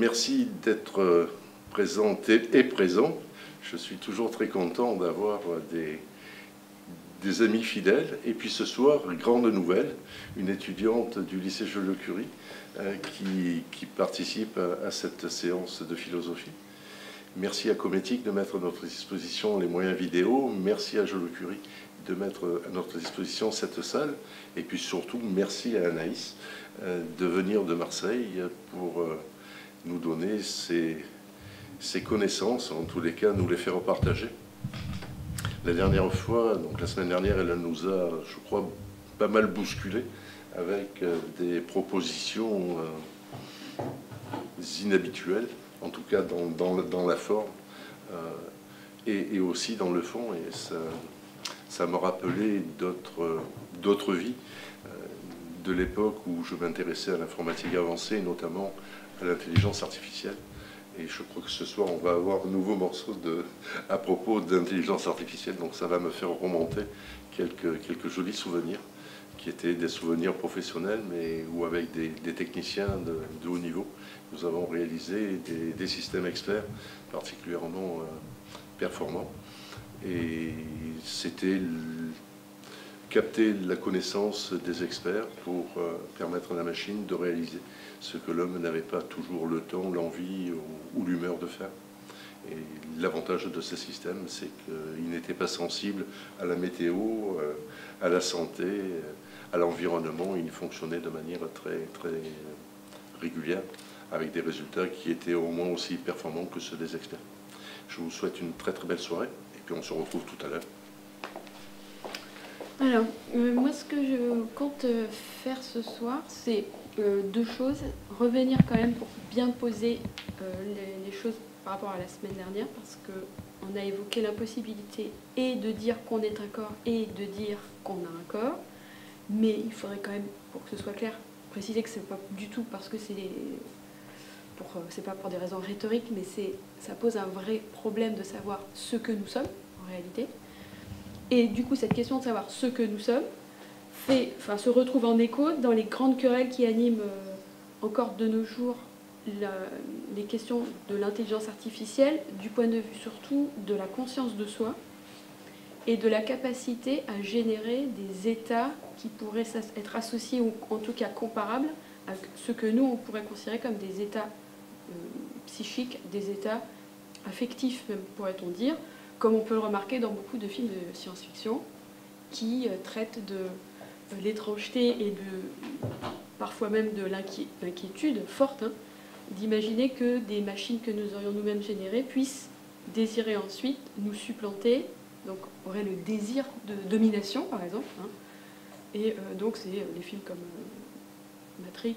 merci d'être présenté et présent. Je suis toujours très content d'avoir des amis fidèles. Et puis ce soir, grande nouvelle, une étudiante du lycée Joliot-Curie qui participe à cette séance de philosophie. Merci à Cométique de mettre à notre disposition les moyens vidéo. Merci à Joliot-Curie de mettre à notre disposition cette salle. Et puis surtout, merci à Anaïs de venir de Marseille pour nous donner ses connaissances, en tous les cas, nous les faire partager. La dernière fois, donc la semaine dernière, elle nous a, je crois, pas mal bousculé avec des propositions inhabituelles, en tout cas dans la forme et aussi dans le fond. Et ça m'a rappelé d'autres vies de l'époque où je m'intéressais à l'informatique avancée, et notamment à l'intelligence artificielle. Et je crois que ce soir, on va avoir un nouveau morceau à propos d'intelligence artificielle. Donc ça va me faire remonter quelques jolis souvenirs, qui étaient des souvenirs professionnels, mais où avec des techniciens de haut niveau, nous avons réalisé des systèmes experts particulièrement performants. Et c'était capter la connaissance des experts pour permettre à la machine de réaliser ce que l'homme n'avait pas toujours le temps, l'envie ou l'humeur de faire. Et l'avantage de ces systèmes, c'est qu'ils n'étaient pas sensibles à la météo, à la santé, à l'environnement. Ils fonctionnaient de manière très régulière, avec des résultats qui étaient au moins aussi performants que ceux des experts. Je vous souhaite une très belle soirée, et puis on se retrouve tout à l'heure. Alors, moi, ce que je compte faire ce soir, c'est deux choses. Revenir quand même pour bien poser les choses par rapport à la semaine dernière, parce qu'on a évoqué l'impossibilité et de dire qu'on est un corps et de dire qu'on a un corps. Mais il faudrait quand même, pour que ce soit clair, préciser que c'est pas du tout parce que c'est pas pour des raisons rhétoriques, mais ça pose un vrai problème de savoir ce que nous sommes en réalité. Et du coup, cette question de savoir ce que nous sommes se retrouve en écho dans les grandes querelles qui animent encore de nos jours les questions de l'intelligence artificielle, du point de vue surtout de la conscience de soi et de la capacité à générer des états qui pourraient être associés ou en tout cas comparables à ce que nous, on pourrait considérer comme des états psychiques, des états affectifs, même pourrait-on dire, comme on peut le remarquer dans beaucoup de films de science-fiction qui traitent de l'étrangeté et parfois même de l'inquiétude forte, d'imaginer que des machines que nous aurions nous-mêmes générées puissent désirer ensuite nous supplanter, donc auraient le désir de domination par exemple. Et donc c'est les films comme Matrix,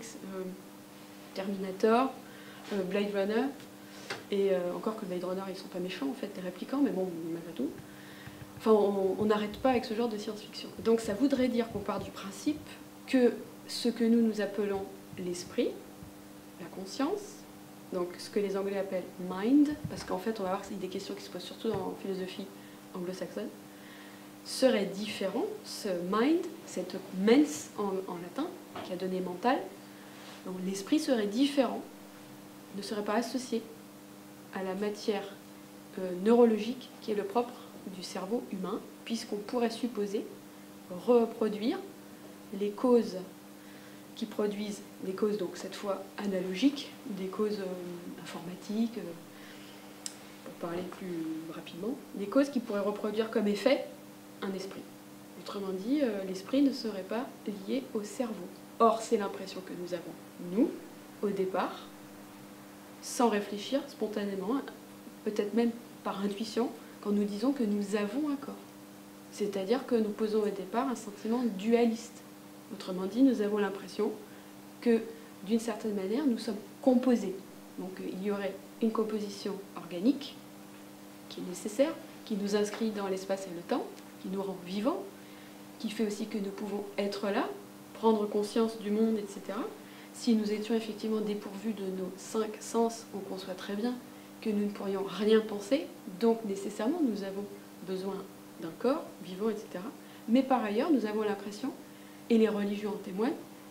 Terminator, Blade Runner. Et encore que Blade Runner, ils sont pas méchants en fait, les réplicants, mais bon, malgré tout. Enfin, on n'arrête pas avec ce genre de science-fiction. Donc ça voudrait dire qu'on part du principe que ce que nous appelons l'esprit, la conscience, donc ce que les Anglais appellent mind, parce qu'en fait on va voir que c'est des questions qui se posent surtout dans la philosophie anglo-saxonne, serait différent, ce mind, cette mens en latin, qui a donné mental, donc l'esprit serait différent, ne serait pas associé à la matière neurologique qui est le propre du cerveau humain, puisqu'on pourrait supposer reproduire les causes qui produisent des causes, donc cette fois analogiques, des causes informatiques, pour parler plus rapidement, des causes qui pourraient reproduire comme effet un esprit. Autrement dit, l'esprit ne serait pas lié au cerveau. Or, c'est l'impression que nous avons, nous, au départ, sans réfléchir, spontanément, peut-être même par intuition, quand nous disons que nous avons un corps. C'est-à-dire que nous posons au départ un sentiment dualiste. Autrement dit, nous avons l'impression que, d'une certaine manière, nous sommes composés. Donc il y aurait une composition organique qui est nécessaire, qui nous inscrit dans l'espace et le temps, qui nous rend vivants, qui fait aussi que nous pouvons être là, prendre conscience du monde, etc. Si nous étions effectivement dépourvus de nos 5 sens, on conçoit très bien que nous ne pourrions rien penser, donc nécessairement nous avons besoin d'un corps vivant, etc. Mais par ailleurs, nous avons l'impression, et les religions en témoignent,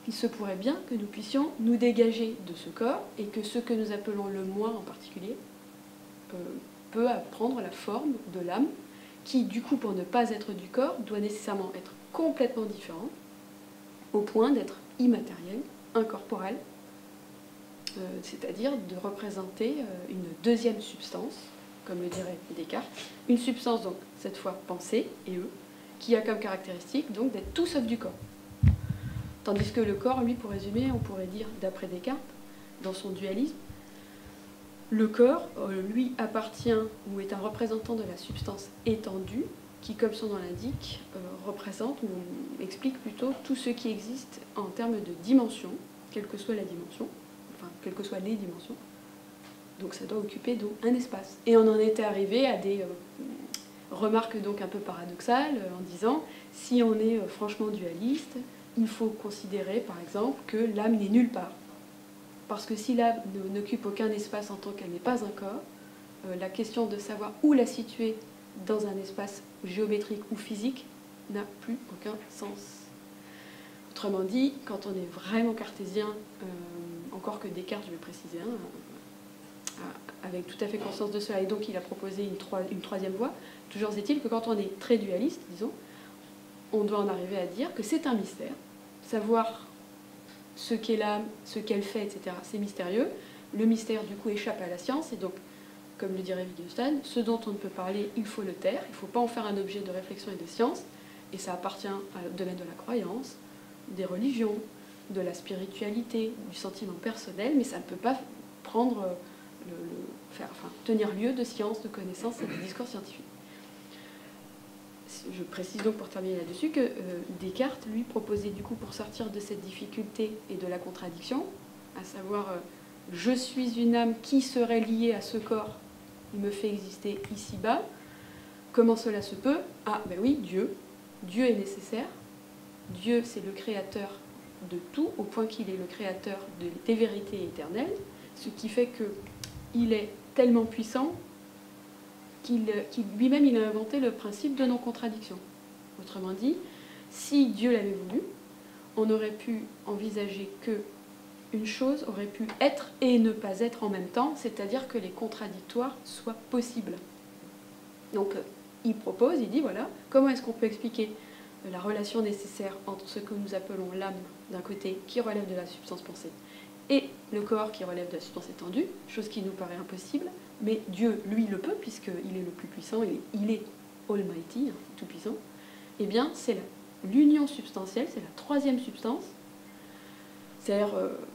il se pourrait bien que nous puissions nous dégager de ce corps et que ce que nous appelons le moi en particulier peut prendre la forme de l'âme qui, du coup, pour ne pas être du corps, doit nécessairement être complètement différent au point d'être immatériel, incorporel, c'est-à-dire de représenter une deuxième substance, comme le dirait Descartes, une substance donc cette fois pensée et qui a comme caractéristique donc d'être tout sauf du corps. Tandis que le corps, lui, pour résumer, on pourrait dire, d'après Descartes, dans son dualisme, le corps, lui, appartient ou est un représentant de la substance étendue, qui, comme son nom l'indique, représente ou explique plutôt tout ce qui existe en termes de dimension, quelle que soit la dimension, enfin, quelles que soient les dimensions. Donc ça doit occuper donc un espace. Et on en était arrivé à des remarques donc un peu paradoxales, en disant, si on est franchement dualiste, il faut considérer, par exemple, que l'âme n'est nulle part. Parce que si l'âme n'occupe aucun espace en tant qu'elle n'est pas un corps, la question de savoir où la situer dans un espace géométrique ou physique n'a plus aucun sens. Autrement dit, quand on est vraiment cartésien, encore que Descartes, je vais préciser, avec tout à fait conscience de cela, et donc il a proposé une troisième voie, toujours est-il que quand on est très dualiste, disons, on doit en arriver à dire que c'est un mystère. Savoir ce qu'est l'âme, ce qu'elle fait, etc., c'est mystérieux. Le mystère, du coup, échappe à la science, et donc, comme le dirait Wittgenstein, ce dont on ne peut parler, il faut le taire, il ne faut pas en faire un objet de réflexion et de science, et ça appartient au domaine de la croyance, des religions, de la spiritualité, du sentiment personnel, mais ça ne peut pas prendre, tenir lieu de science, de connaissance et de discours scientifique. Je précise donc pour terminer là-dessus que Descartes, lui, proposait du coup pour sortir de cette difficulté et de la contradiction, à savoir je suis une âme qui serait liée à ce corps, il me fait exister ici-bas. Comment cela se peut? Ah ben oui, Dieu. Dieu est nécessaire. Dieu, c'est le créateur de tout, au point qu'il est le créateur des vérités éternelles, ce qui fait qu'il est tellement puissant qu'il lui-même il a inventé le principe de non-contradiction. Autrement dit, si Dieu l'avait voulu, on aurait pu envisager qu'une chose aurait pu être et ne pas être en même temps, c'est-à-dire que les contradictoires soient possibles. Donc il propose, il dit voilà, comment est-ce qu'on peut expliquer la relation nécessaire entre ce que nous appelons l'âme d'un côté qui relève de la substance pensée et le corps qui relève de la substance étendue, chose qui nous paraît impossible, mais Dieu, lui, le peut, puisqu'il est le plus puissant, il est Almighty, tout puissant. Eh bien, c'est l'union substantielle, c'est la troisième substance, c'est-à-dire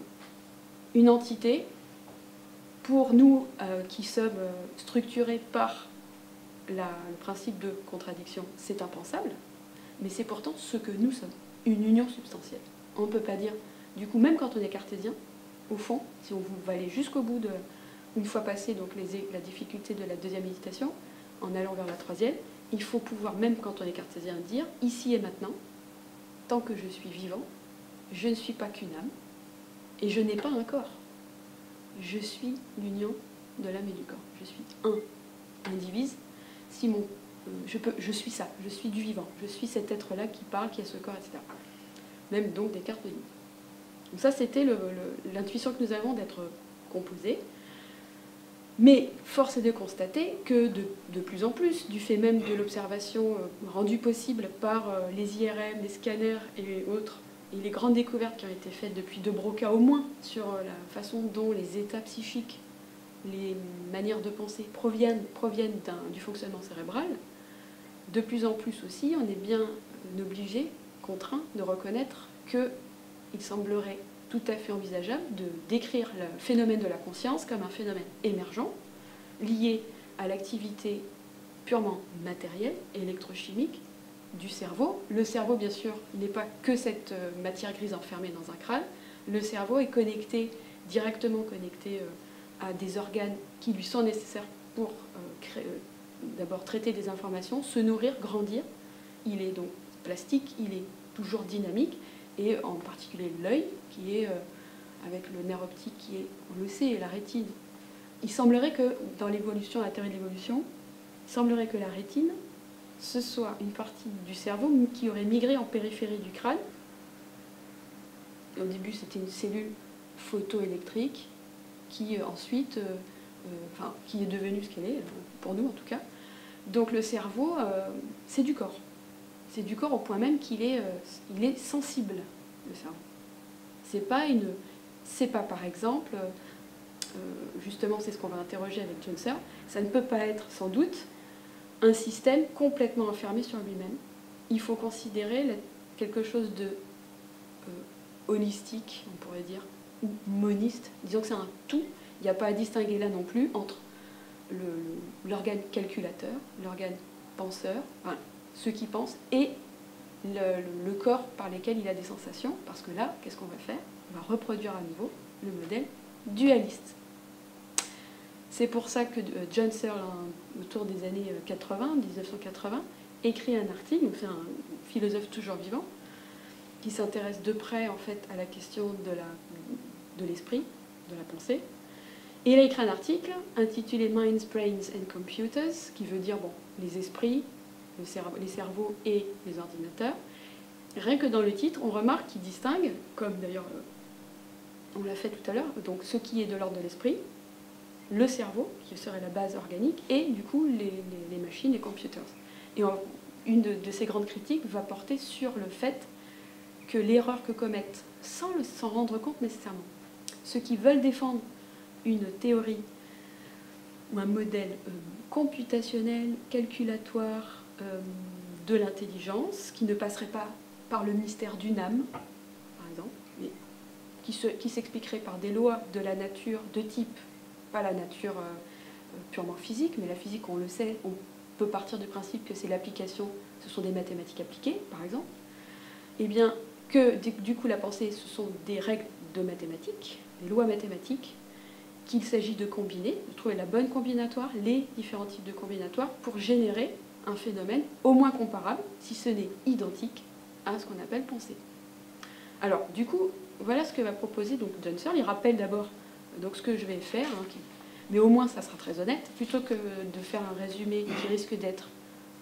une entité, pour nous qui sommes structurés par le principe de contradiction, c'est impensable, mais c'est pourtant ce que nous sommes, une union substantielle. On ne peut pas dire, du coup, même quand on est cartésien, au fond, si on va aller jusqu'au bout de, une fois passé donc la difficulté de la deuxième méditation, en allant vers la troisième, il faut pouvoir, même quand on est cartésien, dire, ici et maintenant, tant que je suis vivant, je ne suis pas qu'une âme, et je n'ai pas un corps. Je suis l'union de l'âme et du corps. Je suis un indivise. Si je suis ça, je suis du vivant, je suis cet être-là qui parle, qui a ce corps, etc. Même donc Descartes le dit. Donc ça, c'était l'intuition que nous avons d'être composés. Mais force est de constater que de plus en plus, du fait même de l'observation rendue possible par les IRM, les scanners et autres, et les grandes découvertes qui ont été faites depuis De Broca au moins sur la façon dont les états psychiques, les manières de penser proviennent du fonctionnement cérébral, de plus en plus aussi, on est bien obligé, contraint, de reconnaître qu'il semblerait tout à fait envisageable de décrire le phénomène de la conscience comme un phénomène émergent, lié à l'activité purement matérielle, électrochimique, du cerveau. Le cerveau, bien sûr, n'est pas que cette matière grise enfermée dans un crâne. Le cerveau est directement connecté à des organes qui lui sont nécessaires pour d'abord traiter des informations, se nourrir, grandir. Il est donc plastique, il est toujours dynamique, et en particulier l'œil, qui est avec le nerf optique qui est, on le sait, la rétine. Il semblerait que, dans l'évolution, la théorie de l'évolution, il semblerait que la rétine, ce soit une partie du cerveau qui aurait migré en périphérie du crâne, au début c'était une cellule photoélectrique qui ensuite, qui est devenue ce qu'elle est, pour nous en tout cas. Donc le cerveau, c'est du corps. C'est du corps au point même qu'il est, il est sensible, le cerveau. C'est pas par exemple, justement c'est ce qu'on va interroger avec John Searle, ça ne peut pas être sans doute un système complètement enfermé sur lui-même. Il faut considérer quelque chose de holistique, on pourrait dire, ou moniste. Disons que c'est un tout. Il n'y a pas à distinguer là non plus entre l'organe calculateur, l'organe penseur, enfin, ceux qui pensent, et le corps par lequel il a des sensations. Parce que là, qu'est-ce qu'on va faire? On va reproduire à nouveau le modèle dualiste. C'est pour ça que John Searle, autour des années 80, 1980, écrit un article, c'est un philosophe toujours vivant, qui s'intéresse de près en fait à la question de l'esprit, de la pensée. Et il a écrit un article intitulé Minds, Brains and Computers, qui veut dire bon, les esprits, les cerveaux et les ordinateurs. Rien que dans le titre, on remarque qu'il distingue, comme d'ailleurs on l'a fait tout à l'heure, donc ce qui est de l'ordre de l'esprit, le cerveau, qui serait la base organique, et du coup les machines, les computers. Et une de ces grandes critiques va porter sur le fait que l'erreur que commettent, sans s'en rendre compte nécessairement, ceux qui veulent défendre une théorie ou un modèle computationnel, calculatoire de l'intelligence, qui ne passerait pas par le mystère d'une âme, par exemple, mais qui s'expliquerait par des lois de la nature de type, pas la nature purement physique, mais la physique, on le sait, on peut partir du principe que c'est l'application, ce sont des mathématiques appliquées, par exemple, et bien que du coup la pensée, ce sont des règles de mathématiques, des lois mathématiques, qu'il s'agit de combiner, de trouver la bonne combinatoire, les différents types de combinatoires, pour générer un phénomène au moins comparable, si ce n'est identique, à ce qu'on appelle pensée. Alors, du coup, voilà ce que va proposer donc John Searle. Il rappelle d'abord donc, ce que je vais faire, hein, mais au moins ça sera très honnête, plutôt que de faire un résumé qui risque d'être,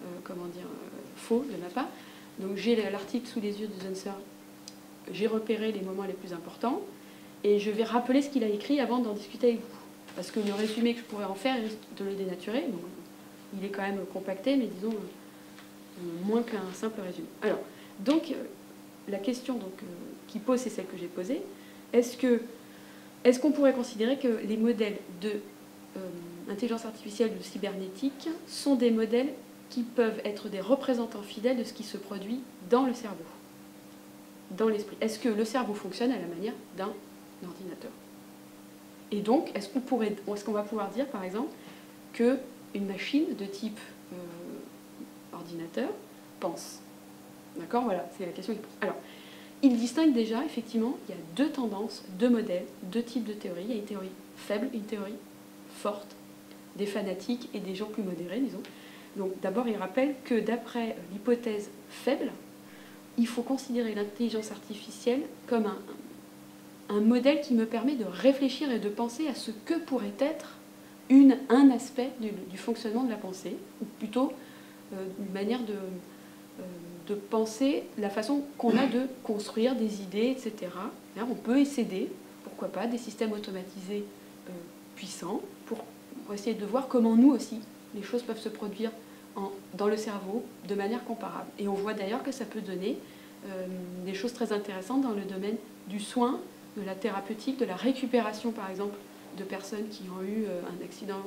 faux de ma part. Donc j'ai l'article sous les yeux de John Searle, j'ai repéré les moments les plus importants, et je vais rappeler ce qu'il a écrit avant d'en discuter avec vous. Parce que le résumé que je pourrais en faire risque de le dénaturer. Donc, il est quand même compacté, mais disons moins qu'un simple résumé. Alors, donc, la question qui pose, c'est celle que j'ai posée. Est-ce qu'on pourrait considérer que les modèles d'intelligence artificielle ou de cybernétique sont des modèles qui peuvent être des représentants fidèles de ce qui se produit dans le cerveau, dans l'esprit? Est-ce que le cerveau fonctionne à la manière d'un ordinateur? Et donc, est-ce qu'on va pouvoir dire, par exemple, qu'une machine de type ordinateur pense? D'accord? Voilà, c'est la question qu'il pose. Alors, il distingue déjà, effectivement, il y a deux tendances, deux modèles, deux types de théories. Il y a une théorie faible, une théorie forte, des fanatiques et des gens plus modérés, disons. Donc, d'abord, il rappelle que d'après l'hypothèse faible, il faut considérer l'intelligence artificielle comme un modèle qui me permet de réfléchir et de penser à ce que pourrait être un aspect du fonctionnement de la pensée, ou plutôt une manière de penser la façon qu'on a de construire des idées, etc. On peut essayer, pourquoi pas, des systèmes automatisés puissants pour essayer de voir comment nous aussi, les choses peuvent se produire dans le cerveau de manière comparable. Et on voit d'ailleurs que ça peut donner des choses très intéressantes dans le domaine du soin, de la thérapeutique, de la récupération, par exemple, de personnes qui ont eu un accident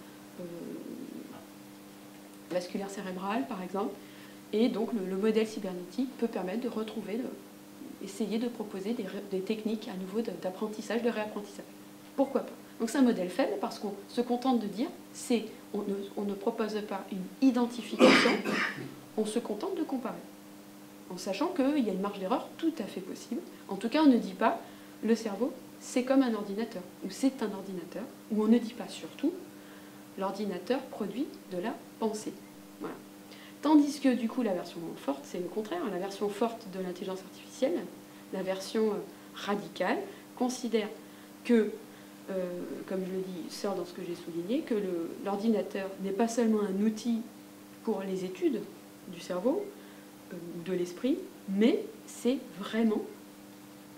vasculaire cérébral, par exemple. Et donc, le modèle cybernétique peut permettre de retrouver, essayer de proposer des techniques à nouveau d'apprentissage, de réapprentissage. Pourquoi pas? Donc, c'est un modèle faible parce qu'on se contente de dire, on ne propose pas une identification, on se contente de comparer. En sachant qu'il y a une marge d'erreur tout à fait possible. En tout cas, on ne dit pas le cerveau, c'est comme un ordinateur, ou c'est un ordinateur, ou on ne dit pas surtout l'ordinateur produit de la pensée. Voilà. Tandis que du coup, la version forte, c'est le contraire. La version forte de l'intelligence artificielle, la version radicale, considère que, comme je le dis, Searle dans ce que j'ai souligné, que l'ordinateur n'est pas seulement un outil pour les études du cerveau, de l'esprit, mais c'est vraiment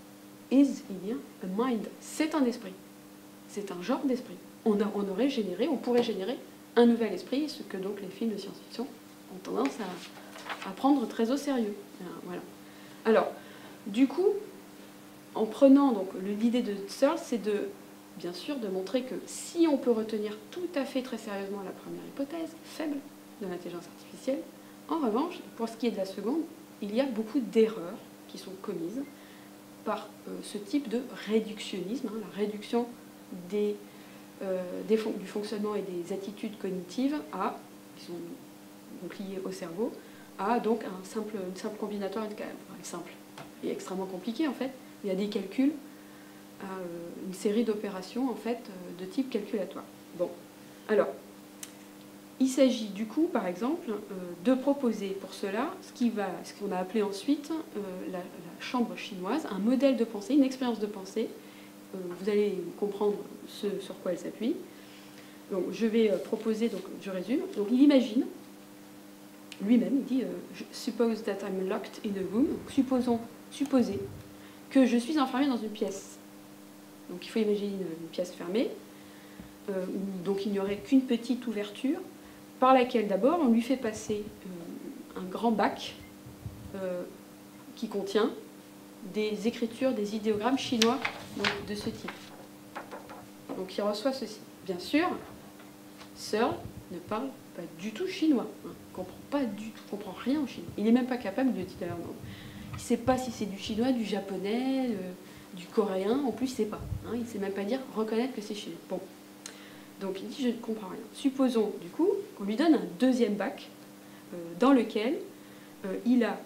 is, il y a a mind. C'est un esprit. C'est un genre d'esprit. On pourrait générer un nouvel esprit, ce que donc les films de science-fiction ont tendance à prendre très au sérieux. Voilà. Alors, du coup, en prenant donc l'idée de Searle, c'est bien sûr de montrer que si on peut retenir tout à fait très sérieusement la première hypothèse, faible, de l'intelligence artificielle, en revanche, pour ce qui est de la seconde, il y a beaucoup d'erreurs qui sont commises par ce type de réductionnisme, la réduction du fonctionnement et des attitudes cognitives qui sont donc liées au cerveau, à donc une simple combinatoire, simple et extrêmement compliqué en fait. Il y a des calculs, une série d'opérations en fait de type calculatoire. Bon, alors, il s'agit du coup, par exemple, de proposer pour cela ce qu'on a appelé ensuite la chambre chinoise, un modèle de pensée, une expérience de pensée. Vous allez comprendre ce sur quoi elle s'appuie. Donc, je vais proposer, donc je résume. Donc, il imagine, lui-même, il dit suppose that I'm locked in a room. Donc, supposez que je suis enfermé dans une pièce. Donc, il faut imaginer une pièce fermée, donc il n'y aurait qu'une petite ouverture, par laquelle d'abord on lui fait passer un grand bac qui contient des écritures, des idéogrammes chinois donc, de ce type. Donc il reçoit ceci. Bien sûr, Searle ne parle pas du tout chinois. Il ne comprend rien au chinois. Il n'est même pas capable de le dire d'ailleurs. Il ne sait pas si c'est du chinois, du japonais, du coréen. En plus, il ne sait pas. Il ne sait même pas reconnaître que c'est chinois. Bon. Donc il dit je ne comprends rien. Supposons du coup qu'on lui donne un deuxième bac dans lequel il a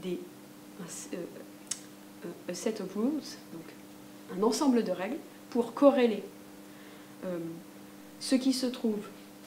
a set of rules, donc un ensemble de règles pour corréler ce qui se trouve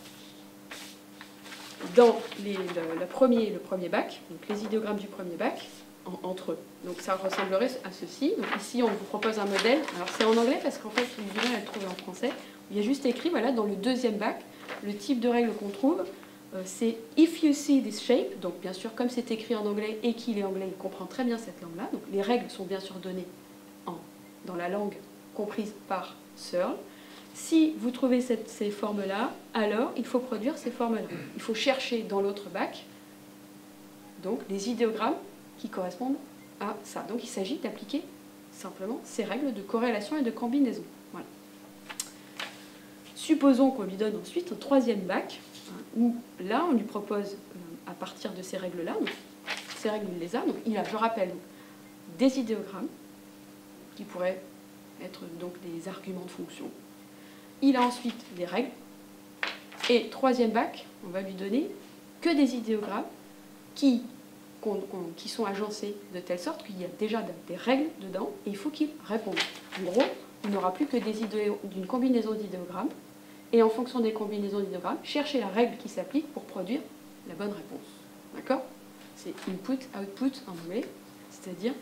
dans le premier bac, donc les idéogrammes du premier bac, entre eux. Donc ça ressemblerait à ceci. Donc ici on vous propose un modèle. Alors c'est en anglais parce qu'en fait j'ai du mal à le trouver en français. Il y a juste écrit, voilà, dans le deuxième bac, le type de règle qu'on trouve, c'est « if you see this shape », donc bien sûr, comme c'est écrit en anglais et qu'il est anglais, il comprend très bien cette langue-là. Donc les règles sont bien sûr données dans la langue comprise par Searle. Si vous trouvez ces formes-là, alors il faut produire ces formes-là. Il faut chercher dans l'autre bac, donc, les idéogrammes qui correspondent à ça. Donc il s'agit d'appliquer simplement ces règles de corrélation et de combinaison. Voilà. Supposons qu'on lui donne ensuite un troisième bac, où là, on lui propose, à partir de ces règles-là, ces règles, il les a, donc il a, je rappelle, des idéogrammes, qui pourraient être donc des arguments de fonction. Il a ensuite des règles, et troisième bac, on va lui donner que des idéogrammes qui sont agencés de telle sorte qu'il y a déjà des règles dedans, et il faut qu'il réponde. En gros, il n'aura plus que d'une combinaison d'idéogrammes, et en fonction des combinaisons d'idéogrammes, chercher la règle qui s'applique pour produire la bonne réponse. D'accord? C'est input, output en anglais, c'est-à-dire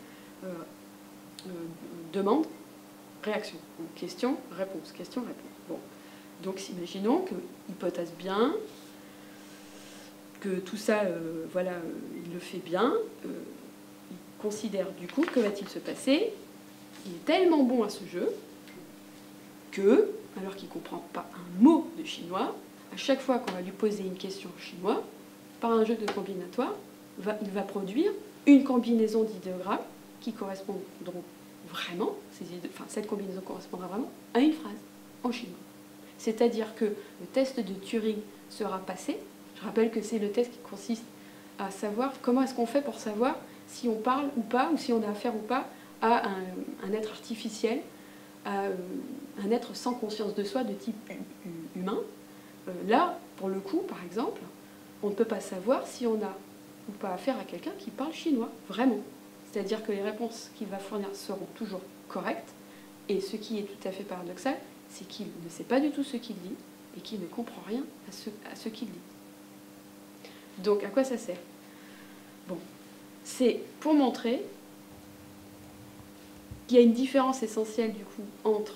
demande, réaction. Donc, question, réponse, question, réponse. Bon. Donc imaginons que, hypothèse bien, que tout ça, voilà, il le fait bien, il considère du coup, que va-t-il se passer? Il est tellement bon à ce jeu que, alors qu'il ne comprend pas un mot de chinois, à chaque fois qu'on va lui poser une question en chinois, par un jeu de combinatoire, il va produire une combinaison d'idéogrammes qui correspondront vraiment, cette combinaison correspondra vraiment à une phrase en chinois. C'est-à-dire que le test de Turing sera passé. Je rappelle que c'est le test qui consiste à savoir comment est-ce qu'on fait pour savoir si on parle ou pas, ou si on a affaire ou pas à un être artificiel, à un être sans conscience de soi de type humain. Là, pour le coup, par exemple, on ne peut pas savoir si on a ou pas affaire à quelqu'un qui parle chinois, vraiment. C'est-à-dire que les réponses qu'il va fournir seront toujours correctes, et ce qui est tout à fait paradoxal, c'est qu'il ne sait pas du tout ce qu'il dit, et qu'il ne comprend rien à ce qu'il dit. Donc, à quoi ça sert? Bon, c'est pour montrer qu'il y a une différence essentielle, du coup, entre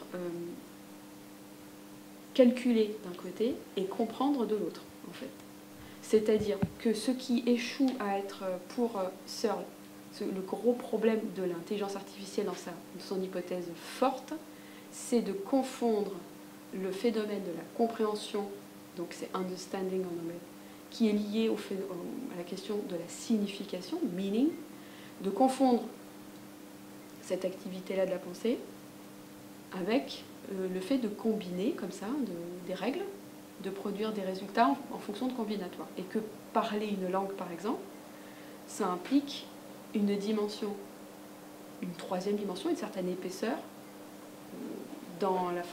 calculer d'un côté et comprendre de l'autre, en fait. C'est-à-dire que ce qui échoue à être, pour Searle, le gros problème de l'intelligence artificielle dans son hypothèse forte, c'est de confondre le phénomène de la compréhension, donc c'est understanding en anglais, qui est lié à la question de la signification, meaning, de confondre cette activité-là de la pensée avec le fait de combiner comme ça des règles, de produire des résultats en fonction de combinatoires. Et que parler une langue, par exemple, ça implique une dimension, une troisième dimension, une certaine épaisseur dans la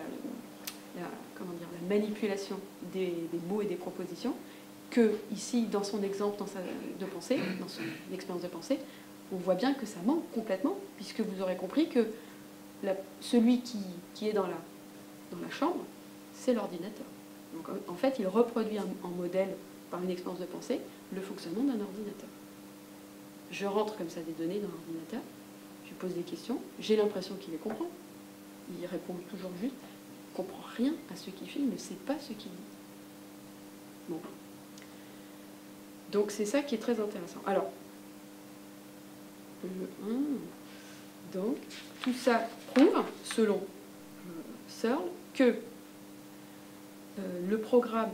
manipulation des mots et des propositions, que ici, dans son exemple de pensée, dans son expérience de pensée, on voit bien que ça manque complètement, puisque vous aurez compris que celui qui est dans la chambre, c'est l'ordinateur. Donc en fait, il reproduit en modèle, par une expérience de pensée, le fonctionnement d'un ordinateur. Je rentre comme ça des données dans l'ordinateur, je lui pose des questions, j'ai l'impression qu'il les comprend. Il répond toujours juste, il ne comprend rien à ce qu'il fait, il ne sait pas ce qu'il dit. Bon. Donc c'est ça qui est très intéressant. Alors, donc, tout ça prouve, selon Searle, que le programme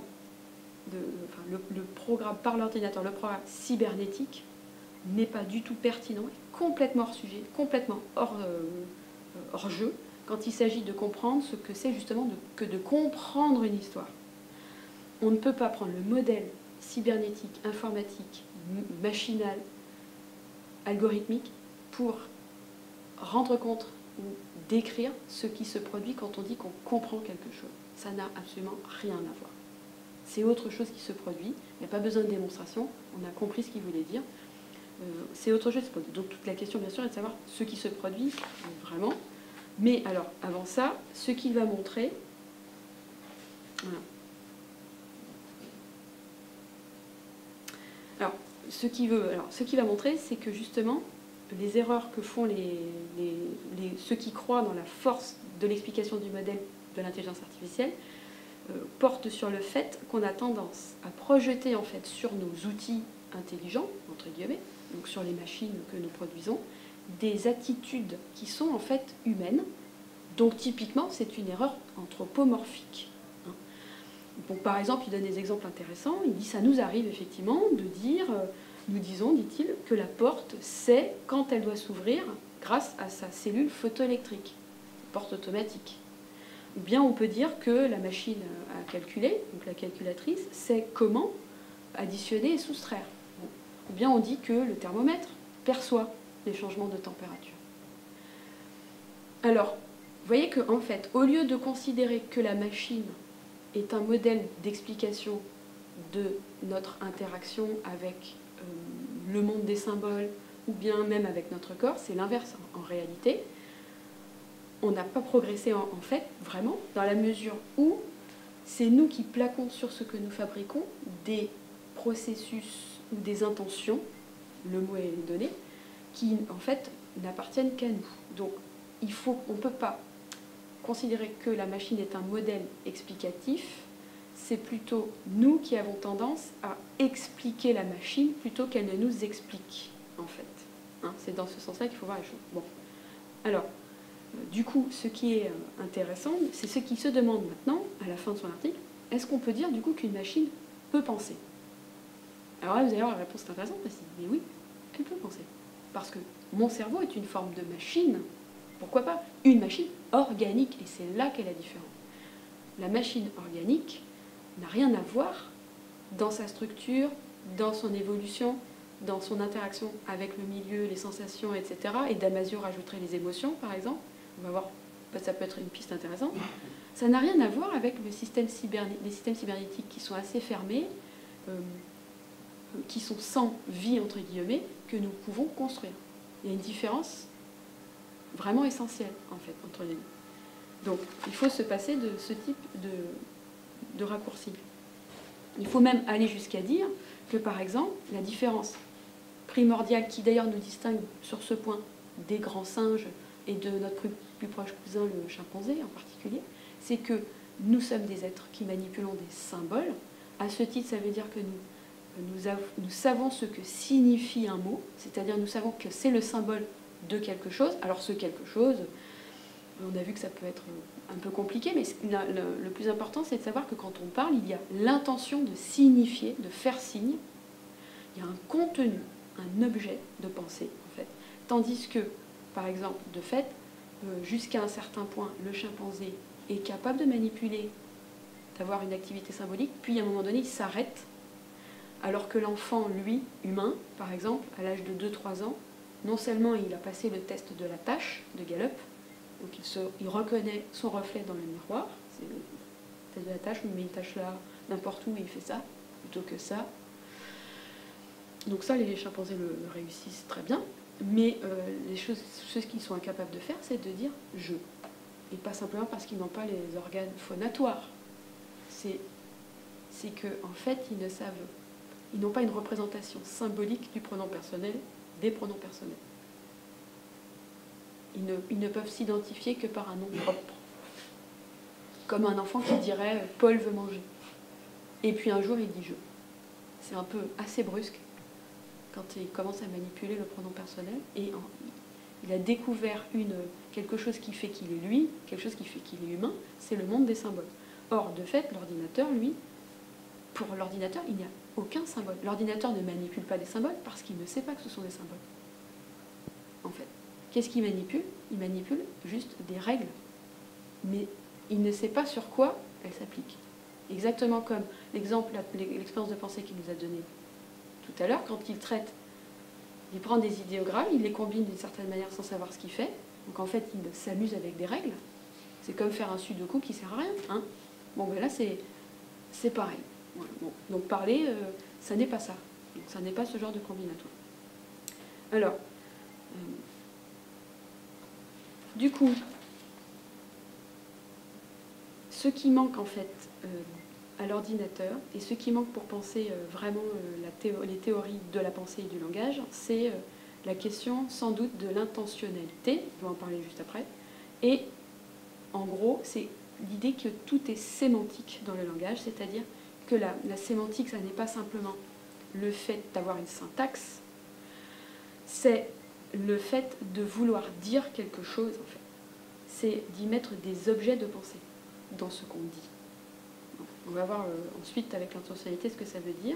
par l'ordinateur, le programme cybernétique, n'est pas du tout pertinent, complètement hors sujet, complètement hors jeu, quand il s'agit de comprendre ce que c'est justement que de comprendre une histoire. On ne peut pas prendre le modèle cybernétique, informatique, machinal, algorithmique, pour rendre compte ou décrire ce qui se produit quand on dit qu'on comprend quelque chose. Ça n'a absolument rien à voir. C'est autre chose qui se produit, il n'y a pas besoin de démonstration, on a compris ce qu'il voulait dire. C'est autre chose qui se produit. Donc toute la question, bien sûr, est de savoir ce qui se produit vraiment. Mais alors, avant ça, ce qu'il va montrer... Voilà. Alors, ce qu'il va montrer, c'est que justement, les erreurs que font ceux qui croient dans la force de l'explication du modèle de l'intelligence artificielle portent sur le fait qu'on a tendance à projeter en fait sur nos outils intelligents, entre guillemets, donc sur les machines que nous produisons, des attitudes qui sont en fait humaines. Donc typiquement, c'est une erreur anthropomorphique. Donc, par exemple, il donne des exemples intéressants. Il dit, ça nous arrive effectivement de dire, nous disons, dit-il, que la porte sait quand elle doit s'ouvrir grâce à sa cellule photoélectrique, porte automatique. Ou bien on peut dire que la machine à calculer, donc la calculatrice, sait comment additionner et soustraire. Ou bien on dit que le thermomètre perçoit les changements de température. Alors, vous voyez qu'en fait, au lieu de considérer que la machine est un modèle d'explication de notre interaction avec le monde des symboles ou bien même avec notre corps, c'est l'inverse en réalité. On n'a pas progressé en fait, vraiment, dans la mesure où c'est nous qui plaquons sur ce que nous fabriquons des processus ou des intentions, le mot est donné, qui en fait n'appartiennent qu'à nous. Donc on ne peut pas considérer que la machine est un modèle explicatif, c'est plutôt nous qui avons tendance à expliquer la machine plutôt qu'elle ne nous explique, en fait. Hein, c'est dans ce sens-là qu'il faut voir les choses. Bon. Alors, du coup, ce qui est intéressant, c'est ce qui se demande maintenant, à la fin de son article, est-ce qu'on peut dire du coup qu'une machine peut penser? Alors là, vous allez voir, la réponse est intéressante, parce que mais oui, elle peut penser. Parce que mon cerveau est une forme de machine, pourquoi pas une machine organique, et c'est là qu'est la différence. La machine organique n'a rien à voir dans sa structure, dans son évolution, dans son interaction avec le milieu, les sensations, etc. Et Damasio rajouterait les émotions, par exemple. On va voir, ça peut être une piste intéressante. Ça n'a rien à voir avec les systèmes cybernétiques qui sont assez fermés, qui sont sans vie, entre guillemets, que nous pouvons construire. Il y a une différence vraiment essentielle, en fait, entre les deux. Donc, il faut se passer de ce type de raccourci. Il faut même aller jusqu'à dire que, par exemple, la différence primordiale, qui d'ailleurs nous distingue sur ce point des grands singes et de notre plus proche cousin, le chimpanzé en particulier, c'est que nous sommes des êtres qui manipulons des symboles. À ce titre, ça veut dire que nous nous savons ce que signifie un mot, c'est-à-dire nous savons que c'est le symbole de quelque chose. Alors ce quelque chose, on a vu que ça peut être un peu compliqué, mais le plus important, c'est de savoir que quand on parle, il y a l'intention de signifier, de faire signe. Il y a un contenu, un objet de pensée, en fait. Tandis que, par exemple, de fait, jusqu'à un certain point, le chimpanzé est capable de manipuler, d'avoir une activité symbolique, puis à un moment donné, il s'arrête, alors que l'enfant, lui, humain, par exemple, à l'âge de 2-3 ans, non seulement il a passé le test de la tâche de Gallup, donc il reconnaît son reflet dans le miroir, c'est le test de la tâche, on met une tâche là, n'importe où, et il fait ça, plutôt que ça. Donc ça, les chimpanzés le réussissent très bien, mais les choses qu'ils sont incapables de faire, c'est de dire « je ». Et pas simplement parce qu'ils n'ont pas les organes phonatoires. C'est qu'en fait, ils n'ont pas une représentation symbolique du pronom personnel, des pronoms personnels. Ils ne peuvent s'identifier que par un nom propre. Comme un enfant qui dirait « Paul veut manger ». Et puis un jour, il dit « je ». C'est un peu assez brusque quand il commence à manipuler le pronom personnel. Et il a découvert quelque chose qui fait qu'il est lui, quelque chose qui fait qu'il est humain, c'est le monde des symboles. Or, de fait, l'ordinateur, lui, pour l'ordinateur, il n'y a aucun symbole. L'ordinateur ne manipule pas des symboles parce qu'il ne sait pas que ce sont des symboles. En fait. Qu'est-ce qu'il manipule? Il manipule juste des règles. Mais il ne sait pas sur quoi elles s'appliquent. Exactement comme l'expérience de pensée qu'il nous a donnée tout à l'heure, quand il prend des idéogrammes, il les combine d'une certaine manière sans savoir ce qu'il fait. Donc en fait, il s'amuse avec des règles. C'est comme faire un sudoku qui ne sert à rien. Hein. Bon, ben là, c'est pareil. Voilà. Bon. Donc parler, ça n'est pas ça. Donc ça n'est pas ce genre de combinatoire. Alors, du coup, ce qui manque en fait à l'ordinateur et ce qui manque pour penser vraiment les théories de la pensée et du langage, c'est la question sans doute de l'intentionnalité, je vais en parler juste après, et en gros, c'est l'idée que tout est sémantique dans le langage, c'est-à-dire que la sémantique, ça n'est pas simplement le fait d'avoir une syntaxe, c'est le fait de vouloir dire quelque chose, en fait. C'est d'y mettre des objets de pensée dans ce qu'on dit. On va voir ensuite avec l'intentionnalité ce que ça veut dire.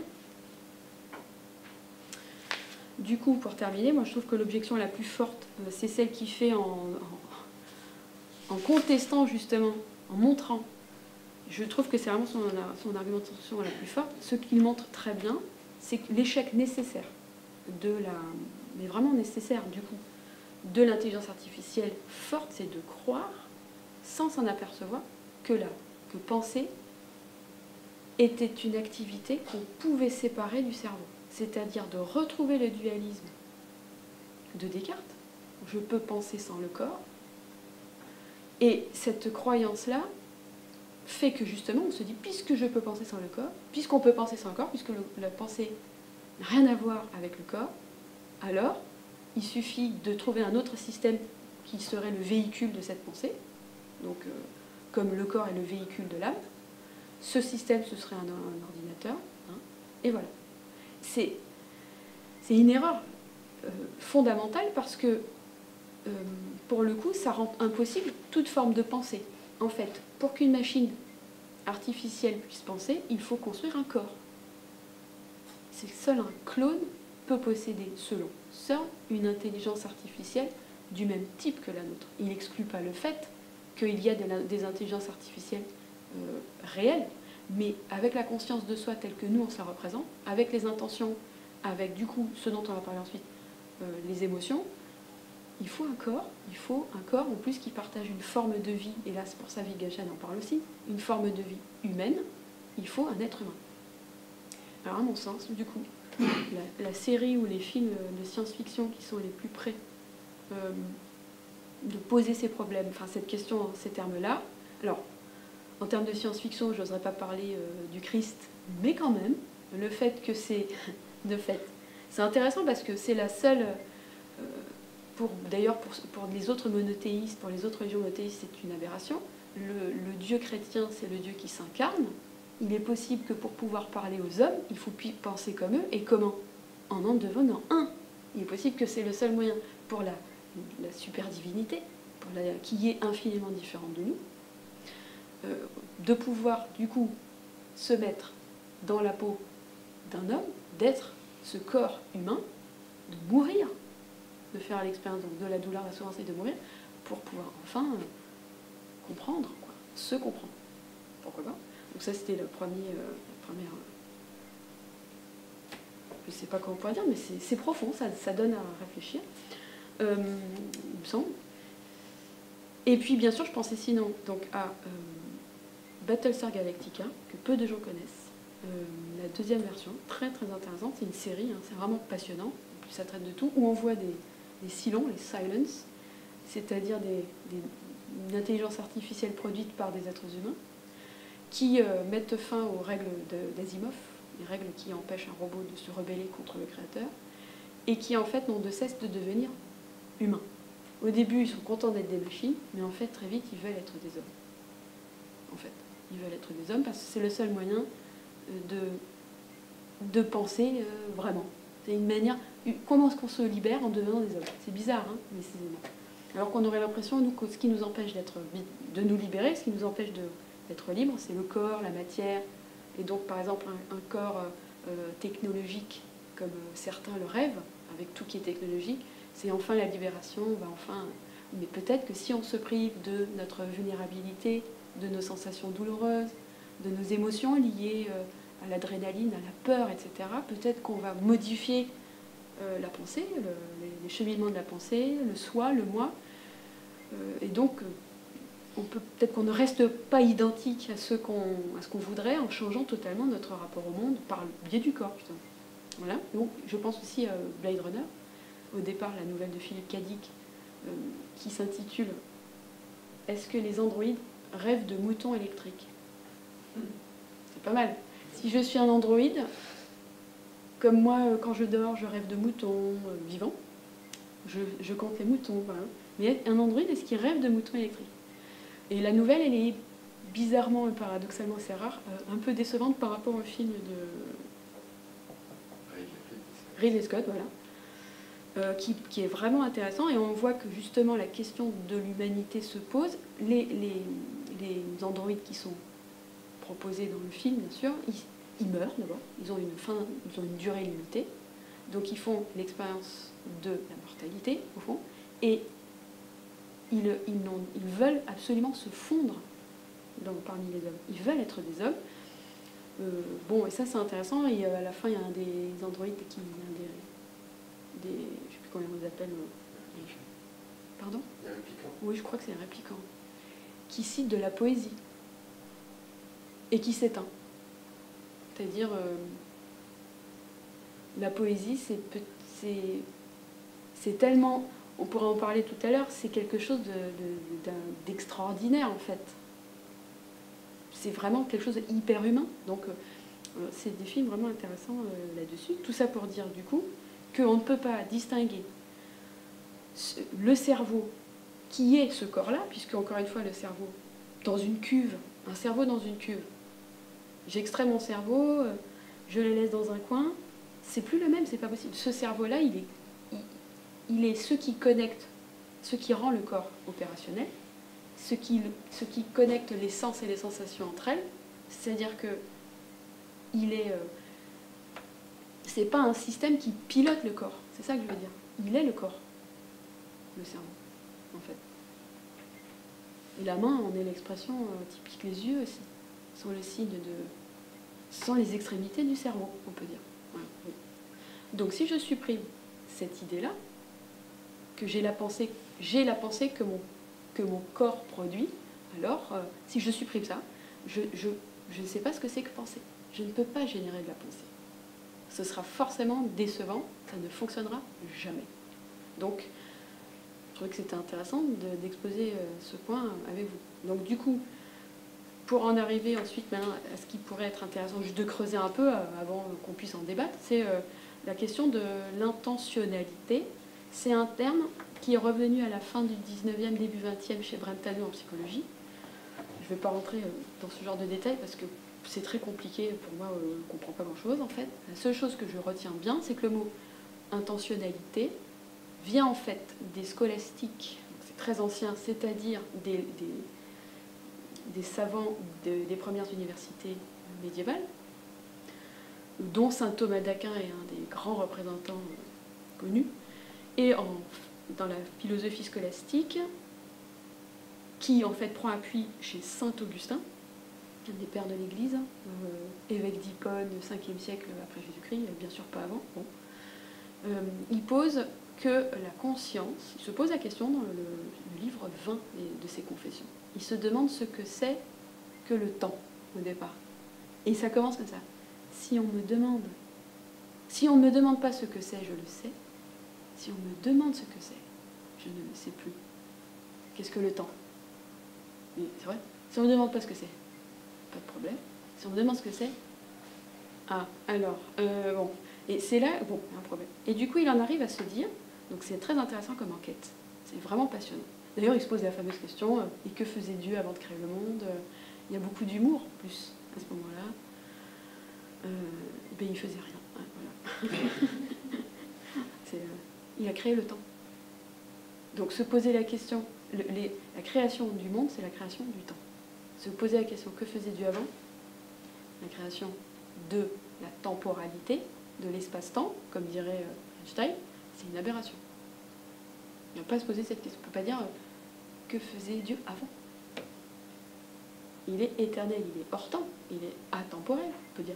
Du coup, pour terminer, moi je trouve que l'objection la plus forte, c'est celle qui fait en contestant justement, en montrant. Je trouve que c'est vraiment son argumentation la plus forte. Ce qu'il montre très bien, c'est que l'échec nécessaire mais vraiment nécessaire du coup, de l'intelligence artificielle forte, c'est de croire, sans s'en apercevoir, que penser était une activité qu'on pouvait séparer du cerveau. C'est-à-dire de retrouver le dualisme de Descartes. Je peux penser sans le corps. Et cette croyance-là fait que justement, on se dit, puisque je peux penser sans le corps, puisqu'on peut penser sans le corps, puisque la pensée n'a rien à voir avec le corps, alors il suffit de trouver un autre système qui serait le véhicule de cette pensée. Donc, comme le corps est le véhicule de l'âme, ce système, ce serait un ordinateur. Hein, et voilà. C'est une erreur fondamentale parce que, pour le coup, ça rend impossible toute forme de pensée. En fait, pour qu'une machine artificielle puisse penser, il faut construire un corps. C'est seul un clone peut posséder, selon CERN, une intelligence artificielle du même type que la nôtre. Il n'exclut pas le fait qu'il y a des intelligences artificielles réelles, mais avec la conscience de soi telle que nous on se la représente, avec les intentions, avec du coup ce dont on va parler ensuite, les émotions, il faut un corps en plus qui partage une forme de vie, et là c'est pour ça Wittgenstein en parle aussi, une forme de vie humaine, il faut un être humain. Alors à mon sens, du coup, la série ou les films de science-fiction qui sont les plus près de poser ces problèmes, enfin cette question, ces termes-là. Alors, en termes de science-fiction, je n'oserais pas parler du Christ, mais quand même, le fait que c'est... De fait, c'est intéressant parce que c'est la seule... D'ailleurs, pour les autres monothéistes, pour les autres religions monothéistes, c'est une aberration. Le Dieu chrétien, c'est le Dieu qui s'incarne. il est possible que pour pouvoir parler aux hommes, il faut penser comme eux. Et comment? En en devenant un. Il est possible que c'est le seul moyen pour la super divinité, qui est infiniment différente de nous, de pouvoir du coup se mettre dans la peau d'un homme, d'être ce corps humain, de mourir, de faire l'expérience de la douleur, la souffrance et de mourir, pour pouvoir enfin comprendre, quoi, se comprendre. Pourquoi pas? Donc ça c'était la première... je ne sais pas comment on pourrait dire, mais c'est profond, ça donne à réfléchir, il me semble. Et puis bien sûr je pensais sinon donc à Battlestar Galactica, que peu de gens connaissent. La deuxième version, très très intéressante, c'est une série, hein, c'est vraiment passionnant, et puis ça traite de tout, où on voit des silons, les silence, c'est-à-dire une intelligence artificielle produite par des êtres humains, qui mettent fin aux règles d'Asimov, les règles qui empêchent un robot de se rebeller contre le créateur, et qui en fait n'ont de cesse de devenir humains. Au début, ils sont contents d'être des machines, mais en fait, très vite, ils veulent être des hommes. En fait, ils veulent être des hommes parce que c'est le seul moyen de penser vraiment. C'est une manière... Comment est-ce qu'on se libère en devenant des hommes? C'est bizarre, hein, mais c'est... Alors qu'on aurait l'impression, nous, que ce qui nous empêche de nous libérer, ce qui nous empêche d'être libres, c'est le corps, la matière. Et donc, par exemple, un corps technologique, comme certains le rêvent, avec tout qui est technologique, c'est enfin la libération, enfin... Mais peut-être que si on se prive de notre vulnérabilité, de nos sensations douloureuses, de nos émotions liées à l'adrénaline, à la peur, etc., peut-être qu'on va modifier la pensée, les cheminements de la pensée, le soi, le moi. Et donc, peut-être qu'on ne reste pas identique à ce qu'on voudrait en changeant totalement notre rapport au monde par le biais du corps. Putain. Voilà. Donc, je pense aussi à Blade Runner. Au départ, la nouvelle de Philippe K. Dick, qui s'intitule « Est-ce que les androïdes rêvent de moutons électriques ?» C'est pas mal. Si je suis un androïde, comme moi, quand je dors, je rêve de moutons vivants. Je compte les moutons, voilà. Mais un androïde, est-ce qu'il rêve de moutons électriques? Et la nouvelle, elle est bizarrement et paradoxalement, c'est rare, un peu décevante par rapport au film de Ridley Scott, voilà, qui est vraiment intéressant. Et on voit que justement la question de l'humanité se pose. Les androïdes qui sont proposés dans le film, bien sûr, ils meurent d'abord, ils ont une durée limitée, donc ils font l'expérience de la mortalité, au fond, et ils veulent absolument se fondre parmi les hommes. Ils veulent être des hommes. Bon, et ça c'est intéressant, et à la fin il y a un des androïdes qui... je ne sais plus comment on les appelle. Pardon? Les réplicants. Oui, je crois que c'est un réplicant. Qui cite de la poésie. Et qui s'éteint. C'est-à-dire, la poésie, c'est tellement... On pourra en parler tout à l'heure, c'est quelque chose d'extraordinaire, en fait. C'est vraiment quelque chose d'hyper humain. Donc, c'est des films vraiment intéressants là-dessus. Tout ça pour dire, du coup, qu'on ne peut pas distinguer le cerveau qui est ce corps-là, puisque, encore une fois, le cerveau dans une cuve, un cerveau dans une cuve, j'extrais mon cerveau, je le laisse dans un coin, c'est plus le même, c'est pas possible. Ce cerveau-là, il est ce qui connecte, ce qui rend le corps opérationnel, ce qui connecte les sens et les sensations entre elles, c'est-à-dire que c'est pas un système qui pilote le corps, c'est ça que je veux dire. Il est le corps, le cerveau, en fait. Et la main, on est l'expression typique, les yeux aussi, sont le signe sont les extrémités du cerveau, on peut dire. Voilà, oui. Donc si je supprime cette idée-là, que j'ai la pensée que mon corps produit, alors si je supprime ça, je ne sais pas ce que c'est que penser. Je ne peux pas générer de la pensée. Ce sera forcément décevant, ça ne fonctionnera jamais. Donc, je trouvais que c'était intéressant d'exposer ce point avec vous. Donc du coup, pour en arriver ensuite maintenant à ce qui pourrait être intéressant, juste de creuser un peu avant qu'on puisse en débattre, c'est la question de l'intentionnalité. C'est un terme qui est revenu à la fin du 19e, début 20e chez Brentano en psychologie. Je ne vais pas rentrer dans ce genre de détails parce que c'est très compliqué pour moi, je ne comprends pas grand-chose en fait. La seule chose que je retiens bien, c'est que le mot intentionnalité vient en fait des scolastiques, c'est très ancien, c'est-à-dire des savants des premières universités médiévales, dont saint Thomas d'Aquin est un des grands représentants connus, et dans la philosophie scolastique, qui en fait prend appui chez saint Augustin, un des pères de l'Église, évêque d'Hippone, 5e siècle après Jésus-Christ, bien sûr pas avant. Bon. Il pose que la conscience, il se pose la question dans le livre 20 de ses confessions. Il se demande ce que c'est que le temps au départ. Et ça commence comme ça. Si on ne me demande pas ce que c'est, je le sais. Si on me demande ce que c'est, je ne le sais plus. Qu'est-ce que le temps? Mais c'est vrai. Si on ne me demande pas ce que c'est, pas de problème. Si on me demande ce que c'est, ah, alors, bon. Et c'est là, bon, un problème. Et du coup, il en arrive à se dire, donc c'est très intéressant comme enquête. C'est vraiment passionnant. D'ailleurs, il se pose la fameuse question, et que faisait Dieu avant de créer le monde? Il y a beaucoup d'humour, en plus, à ce moment-là. Ben, il faisait rien. Ouais, voilà. Il a créé le temps. Donc, se poser la question, la création du monde, c'est la création du temps. Se poser la question, que faisait Dieu avant? La création de la temporalité, de l'espace-temps, comme dirait Einstein, c'est une aberration. Il ne va pas se poser cette question. On ne peut pas dire que faisait Dieu avant. Il est éternel, il est hors temps, il est atemporel, on peut dire.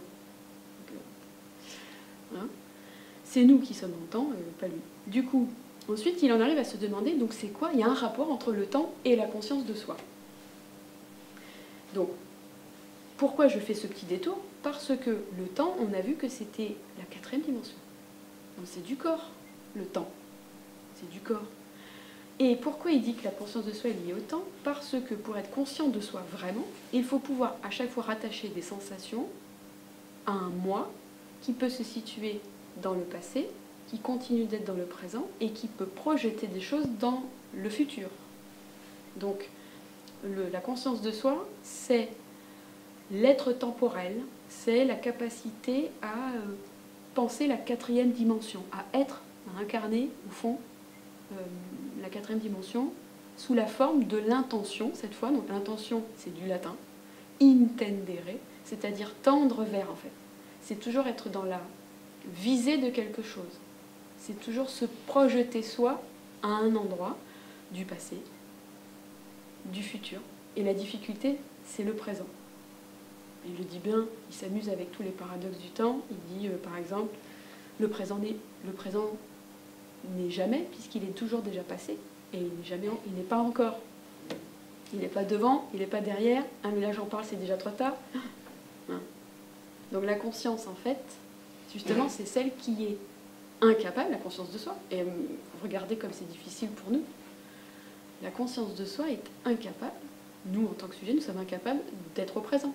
Hein, c'est nous qui sommes dans le temps, pas lui. Du coup, ensuite, il en arrive à se demander, donc c'est quoi? Il y a un rapport entre le temps et la conscience de soi. Donc, pourquoi je fais ce petit détour? Parce que le temps, on a vu que c'était la 4e dimension. Donc c'est du corps, le temps. C'est du corps. Et pourquoi il dit que la conscience de soi est liée au temps? Parce que pour être conscient de soi vraiment, il faut pouvoir à chaque fois rattacher des sensations à un moi qui peut se situer dans le passé, qui continue d'être dans le présent et qui peut projeter des choses dans le futur. Donc la conscience de soi, c'est l'être temporel, c'est la capacité à penser la 4e dimension, à être, à incarner, au fond, la 4e dimension, sous la forme de l'intention, cette fois. Donc l'intention, c'est du latin, intendere, c'est-à-dire tendre vers, en fait. C'est toujours être dans la visée de quelque chose. C'est toujours se projeter soi à un endroit du passé, du futur. Et la difficulté, c'est le présent. Il le dit bien, il s'amuse avec tous les paradoxes du temps. Il dit, par exemple, le présent n'est jamais, puisqu'il est toujours déjà passé, et il n'est pas encore. Il n'est pas devant, il n'est pas derrière. Ah, mais là, j'en parle, c'est déjà trop tard. Hein. Donc la conscience, en fait, justement, c'est celle qui est incapable, la conscience de soi. Et regardez comme c'est difficile pour nous. La conscience de soi est incapable, nous, en tant que sujet, nous sommes incapables d'être au présent.